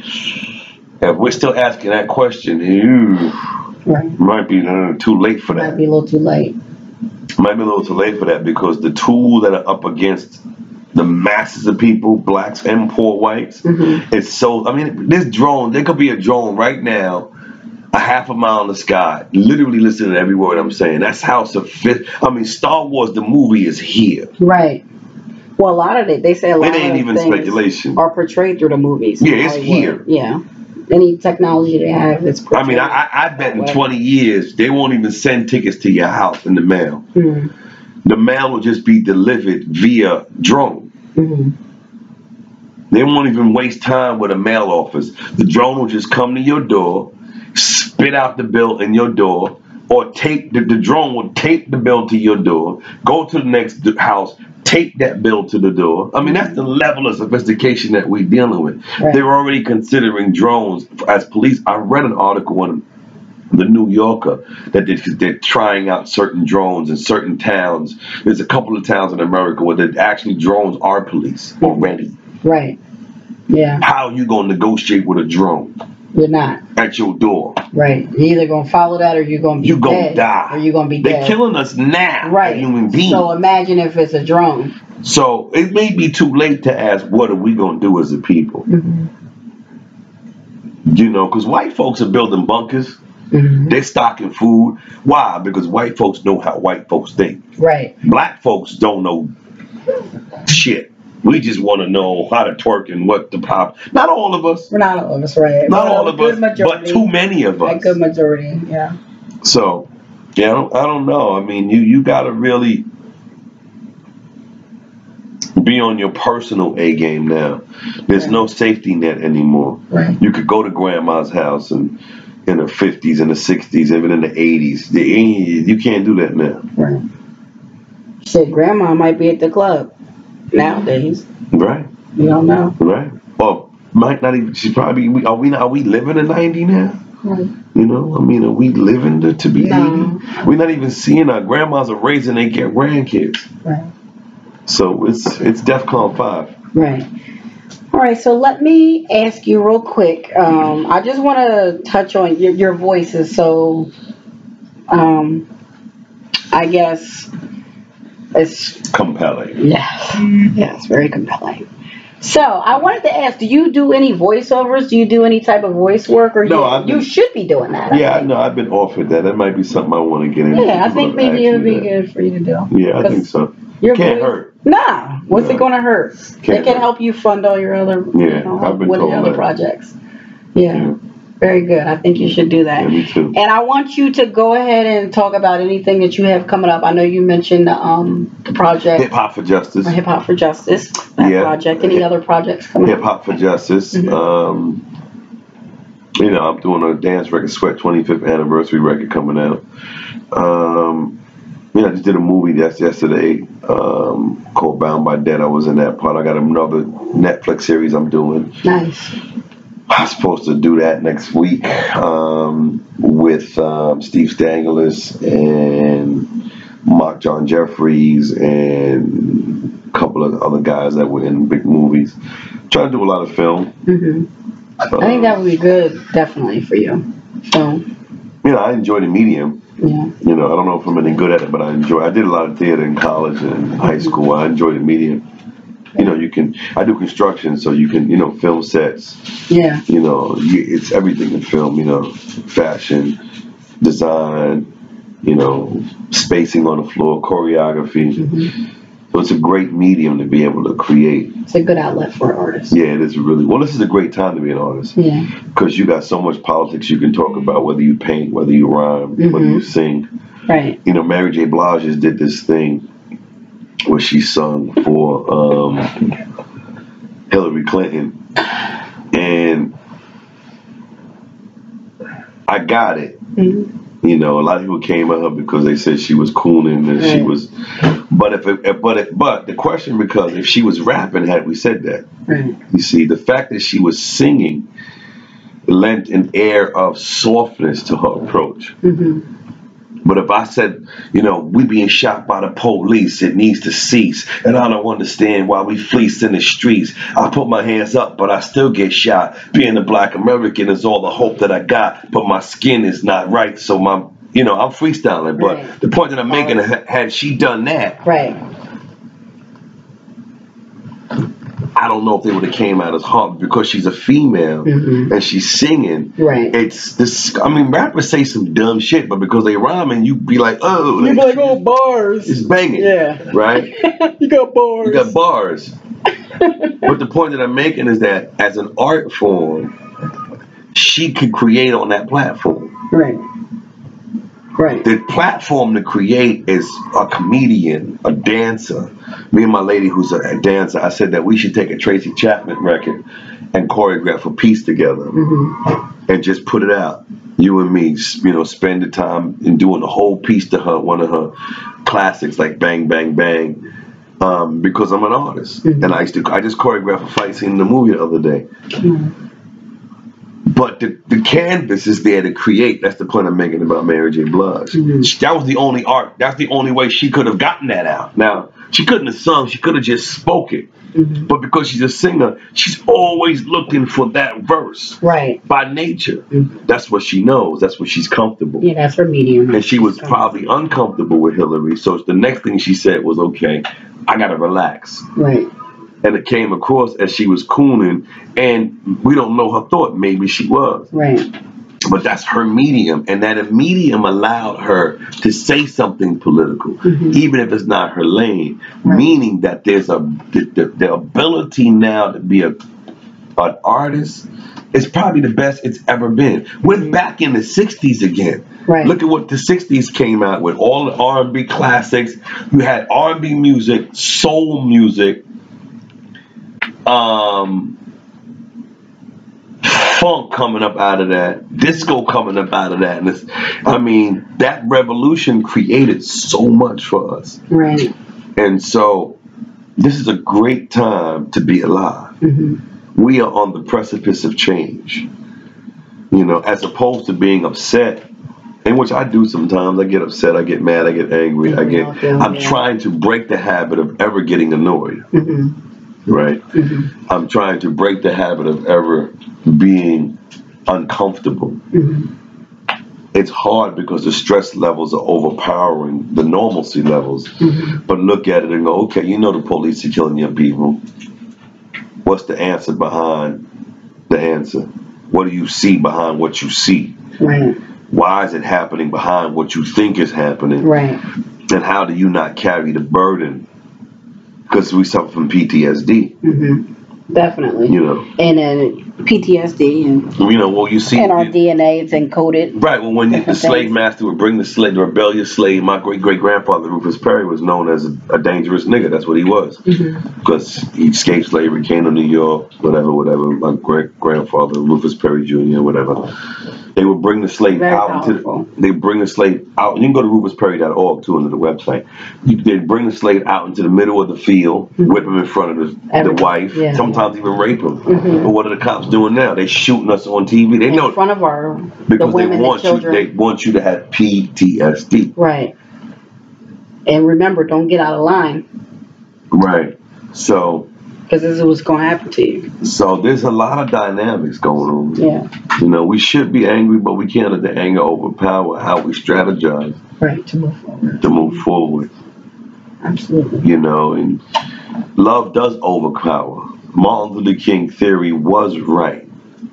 if we're still asking that question, ew, right. might be uh, too late for that. Might be a little too late. Might be a little too late for that, because the tools that are up against the masses of people, blacks and poor whites, mm-hmm. it's so, I mean, this drone, there could be a drone right now a half a mile in the sky, literally listening to every word I'm saying. That's how sophisticated. I mean, Star Wars, the movie, is here. Right. Well, a lot of it, they say a lot It ain't of even things speculation. are portrayed through the movies. Yeah, it's Hollywood. here. Yeah. Any technology they have, it's portrayed. I mean, I, I bet in twenty years, they won't even send tickets to your house in the mail. Mm-hmm. The mail will just be delivered via drone. Mm-hmm. They won't even waste time with a mail office. The drone will just come to your door, spit out the bill in your door, or tape the, the drone will tape the bill to your door, go to the next house, take that bill to the door. I mean, that's the level of sophistication that we're dealing with. Right. They're already considering drones as police. I read an article in the New Yorker that they, they're trying out certain drones in certain towns. There's a couple of towns in America where they're actually drones are police already. Right. Yeah. How are you going to negotiate with a drone? You're not. At your door. Right. You're either going to follow that or you're going to be You're going dead. to die. Or you're going to be They're dead. killing us now. Right. Human beings. So imagine if it's a drone. So it may be too late to ask, what are we going to do as a people? Mm-hmm. You know, because white folks are building bunkers. Mm-hmm. They're stocking food. Why? Because white folks know how white folks think. Right. Black folks don't know shit. We just want to know how to twerk and what the pop. Not all of us. Not all of us, right. Not Well, all of us, majority, but too many of us. A good majority, yeah. So, yeah, I don't, I don't know. I mean, you, you got to really be on your personal A game now. There's Right. no safety net anymore. Right. You could go to grandma's house and in the fifties, in the sixties, even in the eighties. You can't do that now. Right. Shit, grandma might be at the club nowadays. Right. You don't know. Right. Well, might not even. She's probably. Are we? Are we living in ninety now? Right. You know. I mean, are we living to, to be No. eighty? We're not even seeing our grandmas are raising their grandkids. Right. So it's it's DEFCON five. Right. All right. So let me ask you real quick. Um, I just want to touch on your your voice is so. Um, I guess it's Compelling. yes, yes, very compelling. So I wanted to ask: do you do any voiceovers? Do you do any type of voice work, or No, you, I've been- you should be doing that? I Yeah, think. no, I've been offered that. That might be something I want to get into. Yeah, I People think have maybe it asked would me be that. good for you to do. Yeah, I think so. Your Can't voice- hurt. Nah, what's No. it gonna hurt? Can't it can hurt. help you fund all your other, Yeah, you know, I've been with told your other that. projects. Yeah. Yeah. Very good. I think you should do that. Yeah, me too. And I want you to go ahead and talk about anything that you have coming up. I know you mentioned um, the project Hip Hop for Justice. Hip Hop for Justice. That Yeah. project. Any Hip- other projects coming Hip up? Hop for Justice. Mhm. Um, you know, I'm doing a dance record, Sweat twenty-fifth anniversary record coming out. Um, yeah, I just did a movie that's yesterday um, called Bound by Dead. I was in that part. I got another Netflix series I'm doing. Nice. I'm supposed to do that next week um, with um, Steve Stangelis and Mark John Jeffries and a couple of other guys that were in big movies. Trying to do a lot of film. hmm I think that would be good, definitely, for you. So, You know, I enjoy the medium. yeah. You know, I don't know if I'm any good at it, but I enjoy. I did a lot of theater in college and high school. I enjoy the medium. You know, you can. I do construction, so you can. You know, film sets. Yeah. You know, you, it's everything in film. You know, fashion, design. You know, spacing on the floor, choreography. hmm So it's a great medium to be able to create. It's a good outlet for artists. Yeah, it is really. Well, this is a great time to be an artist Yeah. because you got so much politics you can talk about. Whether you paint, whether you rhyme, whether Mhm. you sing. Right. You know, Mary J. Blige just did this thing where she sung for um, Hillary Clinton, and I got it. hmm You know, a lot of people came at her because they said she was cooning and she Right. was. But if it, but it, but the question because if she was rapping, had we said that, Right. you see, the fact that she was singing lent an air of softness to her approach. hmm But if I said, you know, we being shot by the police, it needs to cease. And I don't understand why we fleece in the streets. I put my hands up, but I still get shot. Being a black American is all the hope that I got, but my skin is not right. So my, you know, I'm freestyling. But Right. the point that I'm making, had she done that, Right. I don't know if they would have came out as hard because she's a female mm-hmm. and she's singing. Right. It's this. I mean, rappers say some dumb shit, but because they rhyme, and you be like, oh, you be like, oh, bars. It's banging. Yeah. Right. You got bars. You got bars. But the point that I'm making is that as an art form, she could create on that platform. Right. Right. The platform to create is a comedian, a dancer. Me and my lady who's a, a dancer, I said that we should take a Tracy Chapman record and choreograph a piece together mm-hmm. and just put it out. You and me, you know, spend the time in doing the whole piece to her, one of her classics like Bang, Bang, Bang, um, because I'm an artist. Mm-hmm. And I used to, I just choreographed a fight scene in the movie the other day. Mm-hmm. But the, the canvas is there to create. That's the point I'm making about Mary J. Blige. Mm-hmm. That was the only art. That's the only way she could have gotten that out. Now, she couldn't have sung. She could have just spoke it. Mm-hmm. But because she's a singer, she's always looking for that verse. Right. By nature. Mm-hmm. That's what she knows. That's what she's comfortable. Yeah, that's her medium. And she was probably uncomfortable with Hillary. So the next thing she said was, okay, I got to relax. Right. And it came across as she was cooning, and we don't know her thought. Maybe she was. Right. But that's her medium, and that medium allowed her to say something political, mm-hmm. even if it's not her lane. Right. Meaning that there's a the, the, the ability now to be a an artist is probably the best it's ever been. We're mm-hmm. back in the sixties again. Right. Look at what the sixties came out with. All the R and B classics. You had R and B music, soul music. Um, funk coming up out of that, disco coming up out of that, and it's, I mean, that revolution created so much for us. Right. And so, this is a great time to be alive. Mm-hmm. We are on the precipice of change. You know, as opposed to being upset, in which I do sometimes. I get upset, I get mad, I get angry, mm-hmm. I get. I'm yeah. trying to break the habit of ever getting annoyed. Mm-hmm. Right? Mm-hmm. I'm trying to break the habit of ever being uncomfortable. Mm-hmm. It's hard because the stress levels are overpowering the normalcy levels. Mm-hmm. But look at it and go, okay, you know the police are killing young people. What's the answer behind the answer? What do you see behind what you see? Right. Why is it happening behind what you think is happening? Right. And how do you not carry the burden? Because we suffer from P T S D. Mm-hmm. Definitely. You know. And then P T S D and you know, well you see and our you, D N A is encoded. Right, well when the slave master would bring the slave the rebellious slave, my great great grandfather Rufus Perry was known as a, a dangerous nigga. That's what he was. Mm-hmm. Because he escaped slavery, came to New York, whatever, whatever. My great grandfather, Rufus Perry Junior, whatever. They would bring the slave Very out powerful. into the, they bring the slave out. You can go to rufus perry dot org too, into the website. You, they'd bring the slave out into the middle of the field, mm-hmm. whip him in front of the, the wife, yeah. sometimes even rape him. Mm-hmm. But what are the cops doing now? They shooting us on T V. They in know in front of our because the women, they want the you. children. They want you to have P T S D. Right. And remember, don't get out of line. Right. So. Because this is what's going to happen to you. So there's a lot of dynamics going on. Yeah. You know, we should be angry, but we can't let the anger overpower how we strategize. Right, to move forward. To move forward. Absolutely. You know, and love does overpower. Martin Luther King theory was right.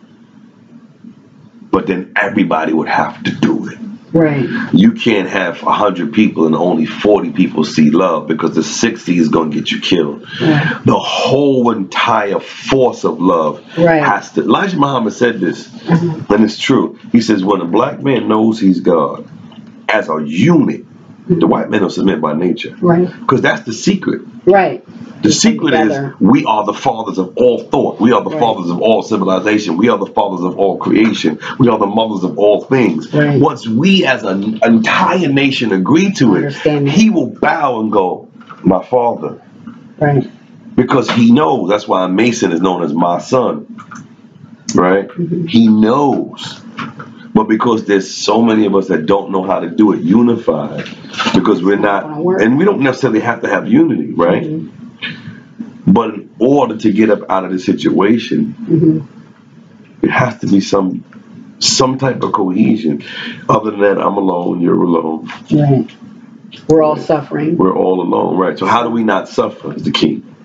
But then everybody would have to do it. Right. You can't have one hundred people and only forty people see love because the sixty is going to get you killed. Right. The whole entire force of love right. has to. Elijah Muhammad said this, mm-hmm. and it's true. He says, when a black man knows he's God, as a unit, mm-hmm. the white man will submit by nature. Right. Because that's the secret. Right. The secret is we are the fathers of all thought. We are the right. fathers of all civilization. We are the fathers of all creation. We are the mothers of all things. Right. Once we as an entire nation agree to it, he will bow and go, my father. Right. Because he knows. That's why Mason is known as my son. Right? Mm-hmm. He knows. But because there's so many of us that don't know how to do it unified, because we're not, and we don't necessarily have to have unity, right? Mm-hmm. But in order to get up out of the situation, mm-hmm. it has to be some some type of cohesion. Other than that, I'm alone, you're alone. Right. We're all suffering. We're all alone, right? So how do we not suffer is the key.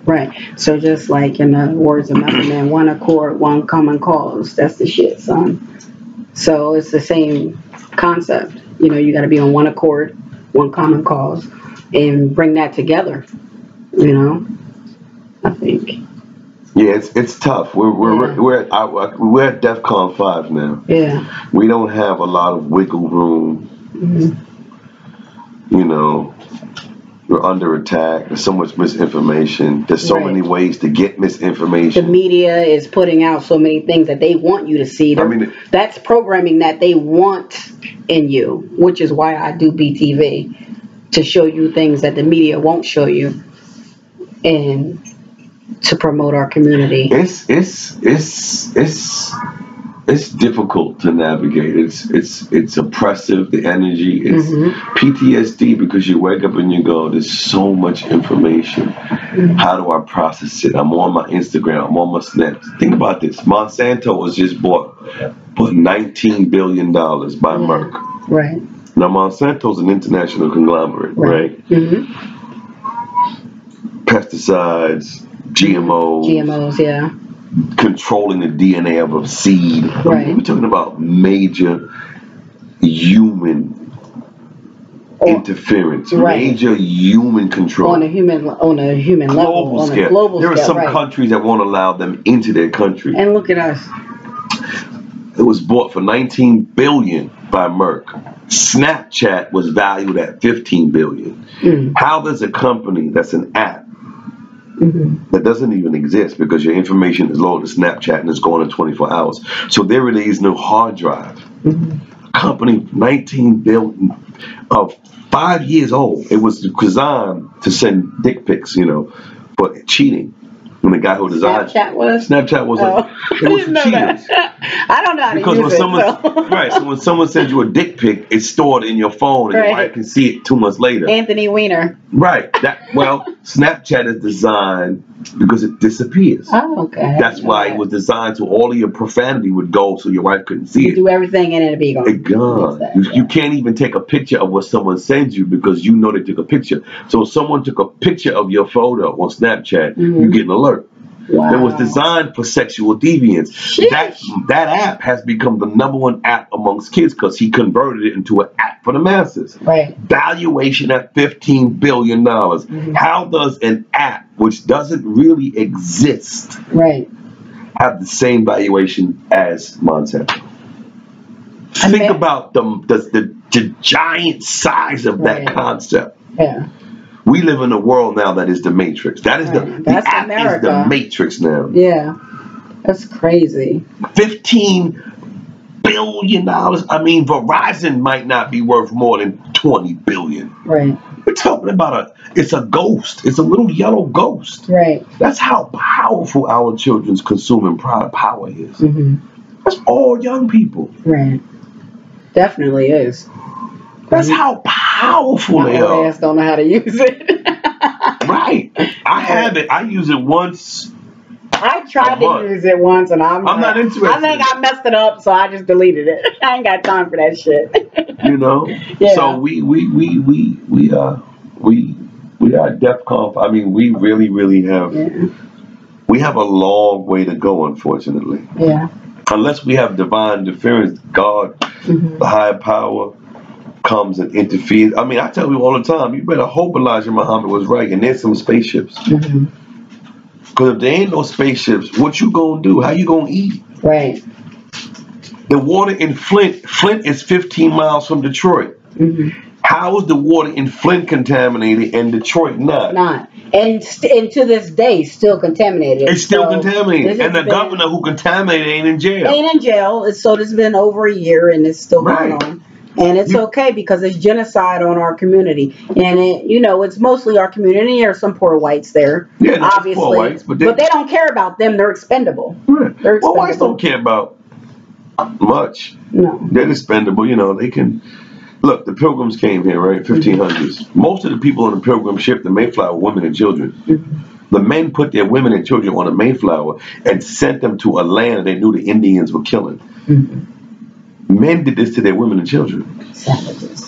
Right. So just like in the words of Method Man, one accord, one common cause. That's the shit, son. So it's the same concept. You know, you got to be on one accord, one common cause, and bring that together. You know, I think. Yeah, it's it's tough. We're we're Yeah. we're at I, we're at DEFCON five now. Yeah. We don't have a lot of wiggle room. Mm-hmm. You know, we're under attack. There's so much misinformation. There's so Right. many ways to get The misinformation. media is putting out so many things that they want you to see. I They're- mean, that's programming that they want in you, which is why I do B T V, to show you things that the media won't show you, and to promote our community. it's it's it's it's it's difficult to navigate. It's it's it's oppressive. The energy. It's Mhm. P T S D because you wake up and you go, "There's so much information. How do I process it? I'm on my Instagram. I'm on my Snaps. Think about this. Monsanto was just bought for nineteen billion dollars by Yeah. Merck. Right. Now Monsanto's an international conglomerate, right? hmm Pesticides, G M Os, G M Os, yeah. controlling the D N A of a seed. Right. We're talking about major human Or- interference, Right. major human control. on a human on a human level, global on scale. a global there are scale, some right. countries that won't allow them into their country. And look at us. It was bought for nineteen billion dollars by Merck. Snapchat was valued at fifteen billion dollars. Mm. How does a company that's an app hmm that doesn't even exist because your information is loaded to Snapchat and it's gone in twenty-four hours. So there really is no hard drive. hmm Company nineteen billion of uh, five years old. It was designed to send dick pics, you know, for cheating. When the guy who designed Snapchat was. Snapchat was Oh. like, I it was didn't for know cheaters. that. I don't know how to Because use when it. someone so. right, so when someone sends you a dick pic, it's stored in your phone and Right. your wife can see it two months later. Anthony Weiner. Right. That well, Snapchat is designed because it disappears. Oh, okay. That's why it was designed so all of your profanity would go so your wife couldn't see You it. do everything and it'll be gone. It gone. Makes You, sense, you yeah. can't even take a picture of what someone sends you because you know they took a picture. So if someone took a picture of your photo on Snapchat, Mhm. you get an alert. Wow. It was designed for sexual deviance. Sheesh. That that app has become the number one app amongst kids because he converted it into an app for the masses. Right. Valuation at fifteen billion dollars. Mhm. How does an app, which doesn't really exist, Right. have the same valuation as Monsanto? I Think mean- about the, the, the, the giant size of Right. that concept. Yeah. We live in a world now that is the Matrix. That is the, Right. the That's app America. is the Matrix now. Yeah. That's crazy. fifteen billion dollars. I mean, Verizon might not be worth more than twenty billion dollars. Right. We're talking about a, it's a ghost. It's a little yellow ghost. Right. That's how powerful our children's consuming product power is. hmm That's all young people. Right. Definitely is. That's how powerful My they old are. ass don't know how to use it. Right. I have it. I use it once. I tried A month. to use it once and I'm I'm not interested. I think I messed it up, so I just deleted it. I ain't got time for that shit. You know. Yeah. So we we we we we uh we we are DEFCON. I mean, we really really have Yeah. we have a long way to go, unfortunately. Yeah. Unless we have divine interference, God, hmm the higher power, comes and interferes. I mean, I tell you all the time, you better hope Elijah Muhammad was right, and there's some spaceships. hmm Because if there ain't no spaceships, what you gonna do? How you gonna eat? Right. The water in Flint, Flint is fifteen miles from Detroit. hmm How is the water in Flint contaminated and Detroit not? Not. And, st- and to this day, still contaminated. It's still So contaminated, this and the has been- governor who contaminated ain't in jail. ain't in jail. It's- So this has been over a year and it's still going Right. on. And it's You- okay because it's genocide on our community. And, it, you know, it's mostly our community. There are some poor whites there, Yeah, no, it's obviously. poor whites, but but, they- they don't care about them. They're expendable. Right. They're Well, whites expendable. don't care about much. No. They're expendable. You know, they can. Look, the Pilgrims came here, right? fifteen hundreds. Most of the people on the Pilgrim ship, the Mayflower, were women and children. Mhm. The men put their women and children on a Mayflower and sent them to a land they knew the Indians were killing. Mhm. Men did this to their women and children. Savages.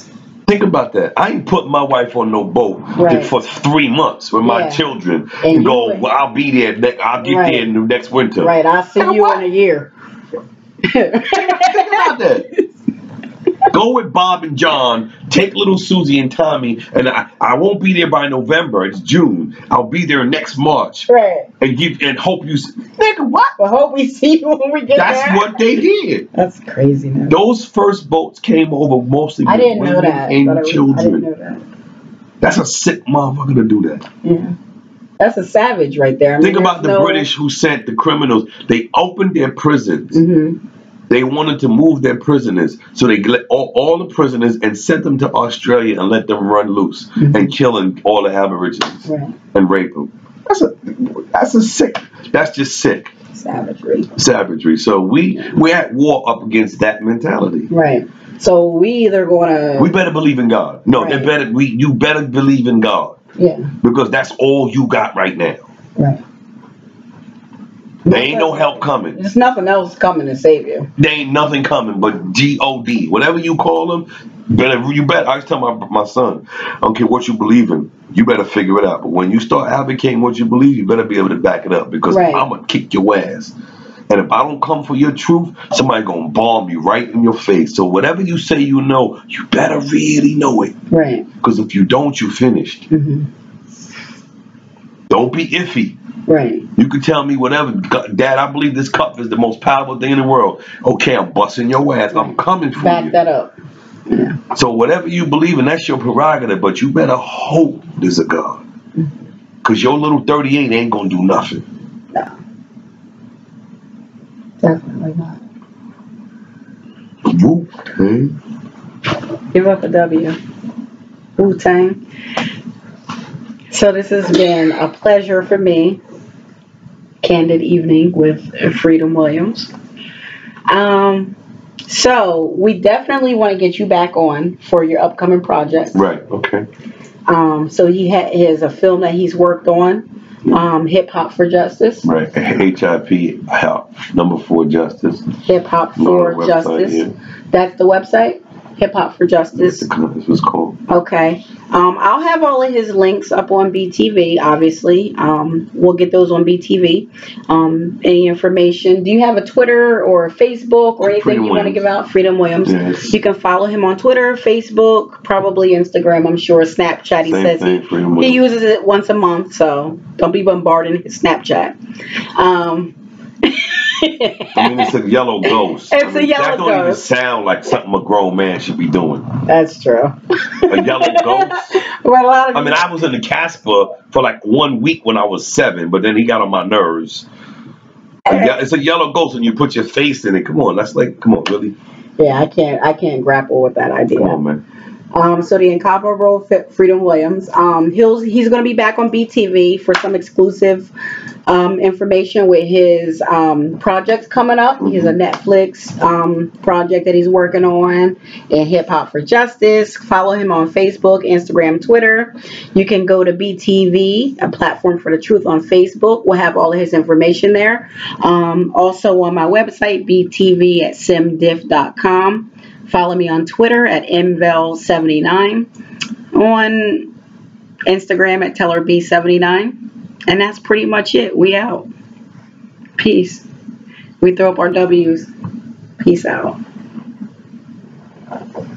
Think about that. I ain't put my wife on no boat Right. for three months with my Yeah. children And and, go, you- well, I'll be there. Ne- I'll get Right. there in the next winter. Right, I'll see Nigga, you what? in a year. Think about that. Go with Bob and John, take little Susie and Tommy, and I, I won't be there by November. It's June. I'll be there next March. Right. And give and hope you. s- Nigga, what? Well, hope we see you when we get That's there. what they did. That's crazy, man. Those first boats came over mostly with I didn't know women that. and but I, was, children. I didn't know that. That's a sick motherfucker to do that. Yeah. That's a savage right there. I mean, Think about the no... British who sent the criminals. They opened their prisons. Mm-hmm. They wanted to move their prisoners, so they let all, all the prisoners and sent them to Australia and let them run loose Mm-hmm. and killing all the Aborigines Right. and rape them. That's a that's a sick. That's just sick Savagery. savagery. So we we're at war up against that mentality. Right. So we either going to... We better believe in God. No, Right. they better. We you better believe in God Yeah. because that's all you got right now. Right. There ain't no help coming. There's nothing else coming to save you. There ain't nothing coming but G O D. Whatever you call them, better you better. I was telling my my son, I don't care what you believe in, you better figure it out. But when you start advocating what you believe, you better be able to back it up because Right. I'm gonna kick your ass. And if I don't come for your truth, somebody gonna bomb you right in your face. So whatever you say you know, you better really know it. Right. Because if you don't, you finished. Mm-hmm. Don't be iffy. Right. You can tell me whatever. Dad, I believe this cup is the most powerful thing in the world. Okay, I'm busting your ass. I'm coming for Back you. that up. Yeah. So whatever you believe in, that's your prerogative. But you better hope there's a God. Because your little thirty-eight ain't going to do nothing. No. Definitely not. Wu-tang. Give up a W. Wu-tang. So this has been a pleasure for me. Candid evening with Freedom Williams. Um, so we definitely want to get you back on for your upcoming project. Right, okay. Um, so he ha- has a film that he's worked on, um, Hip Hop for Justice. Right, H I P, help, number four, justice. Hip Hop Go for on the website, Justice. yeah. That's the website? Hip Hop for Justice. This was cool. Okay. Um, I'll have all of his links up on B T V, obviously. Um, we'll get those on B T V. Um, any information. Do you have a Twitter or a Facebook or anything Freedom you want to Williams. give out? Freedom Williams. Yes. You can follow him on Twitter, Facebook, probably Instagram, I'm sure. Snapchat, he Same says thing, he, Freedom he Williams. uses it once a month, so don't be bombarding his Snapchat. Um, I mean, it's a yellow ghost. It's I mean, a yellow that don't ghost. even sound like something a grown man should be doing. That's true. A yellow ghost? Well, a lot of I mean, I was in the Casper for like one week when I was seven, but then he got on my nerves. A ye- It's a yellow ghost, and you put your face in it. Come on, that's like, come on, really? Yeah, I can't. I can't grapple with that idea. Come on, man. Um, so the incomparable Freedom Williams. Um, he'll he's going to be back on B T V for some exclusive um, information with his um, projects coming up. He has a Netflix um, project that he's working on, and Hip Hop for Justice. Follow him on Facebook, Instagram, Twitter. You can go to B T V, a platform for the truth, on Facebook. We'll have all of his information there. Um, also on my website, b t v at simdiff dot com. Follow me on Twitter at m vel seventy-nine, on Instagram at teller b seventy-nine, and that's pretty much it. We out. Peace. We throw up our W's. Peace out.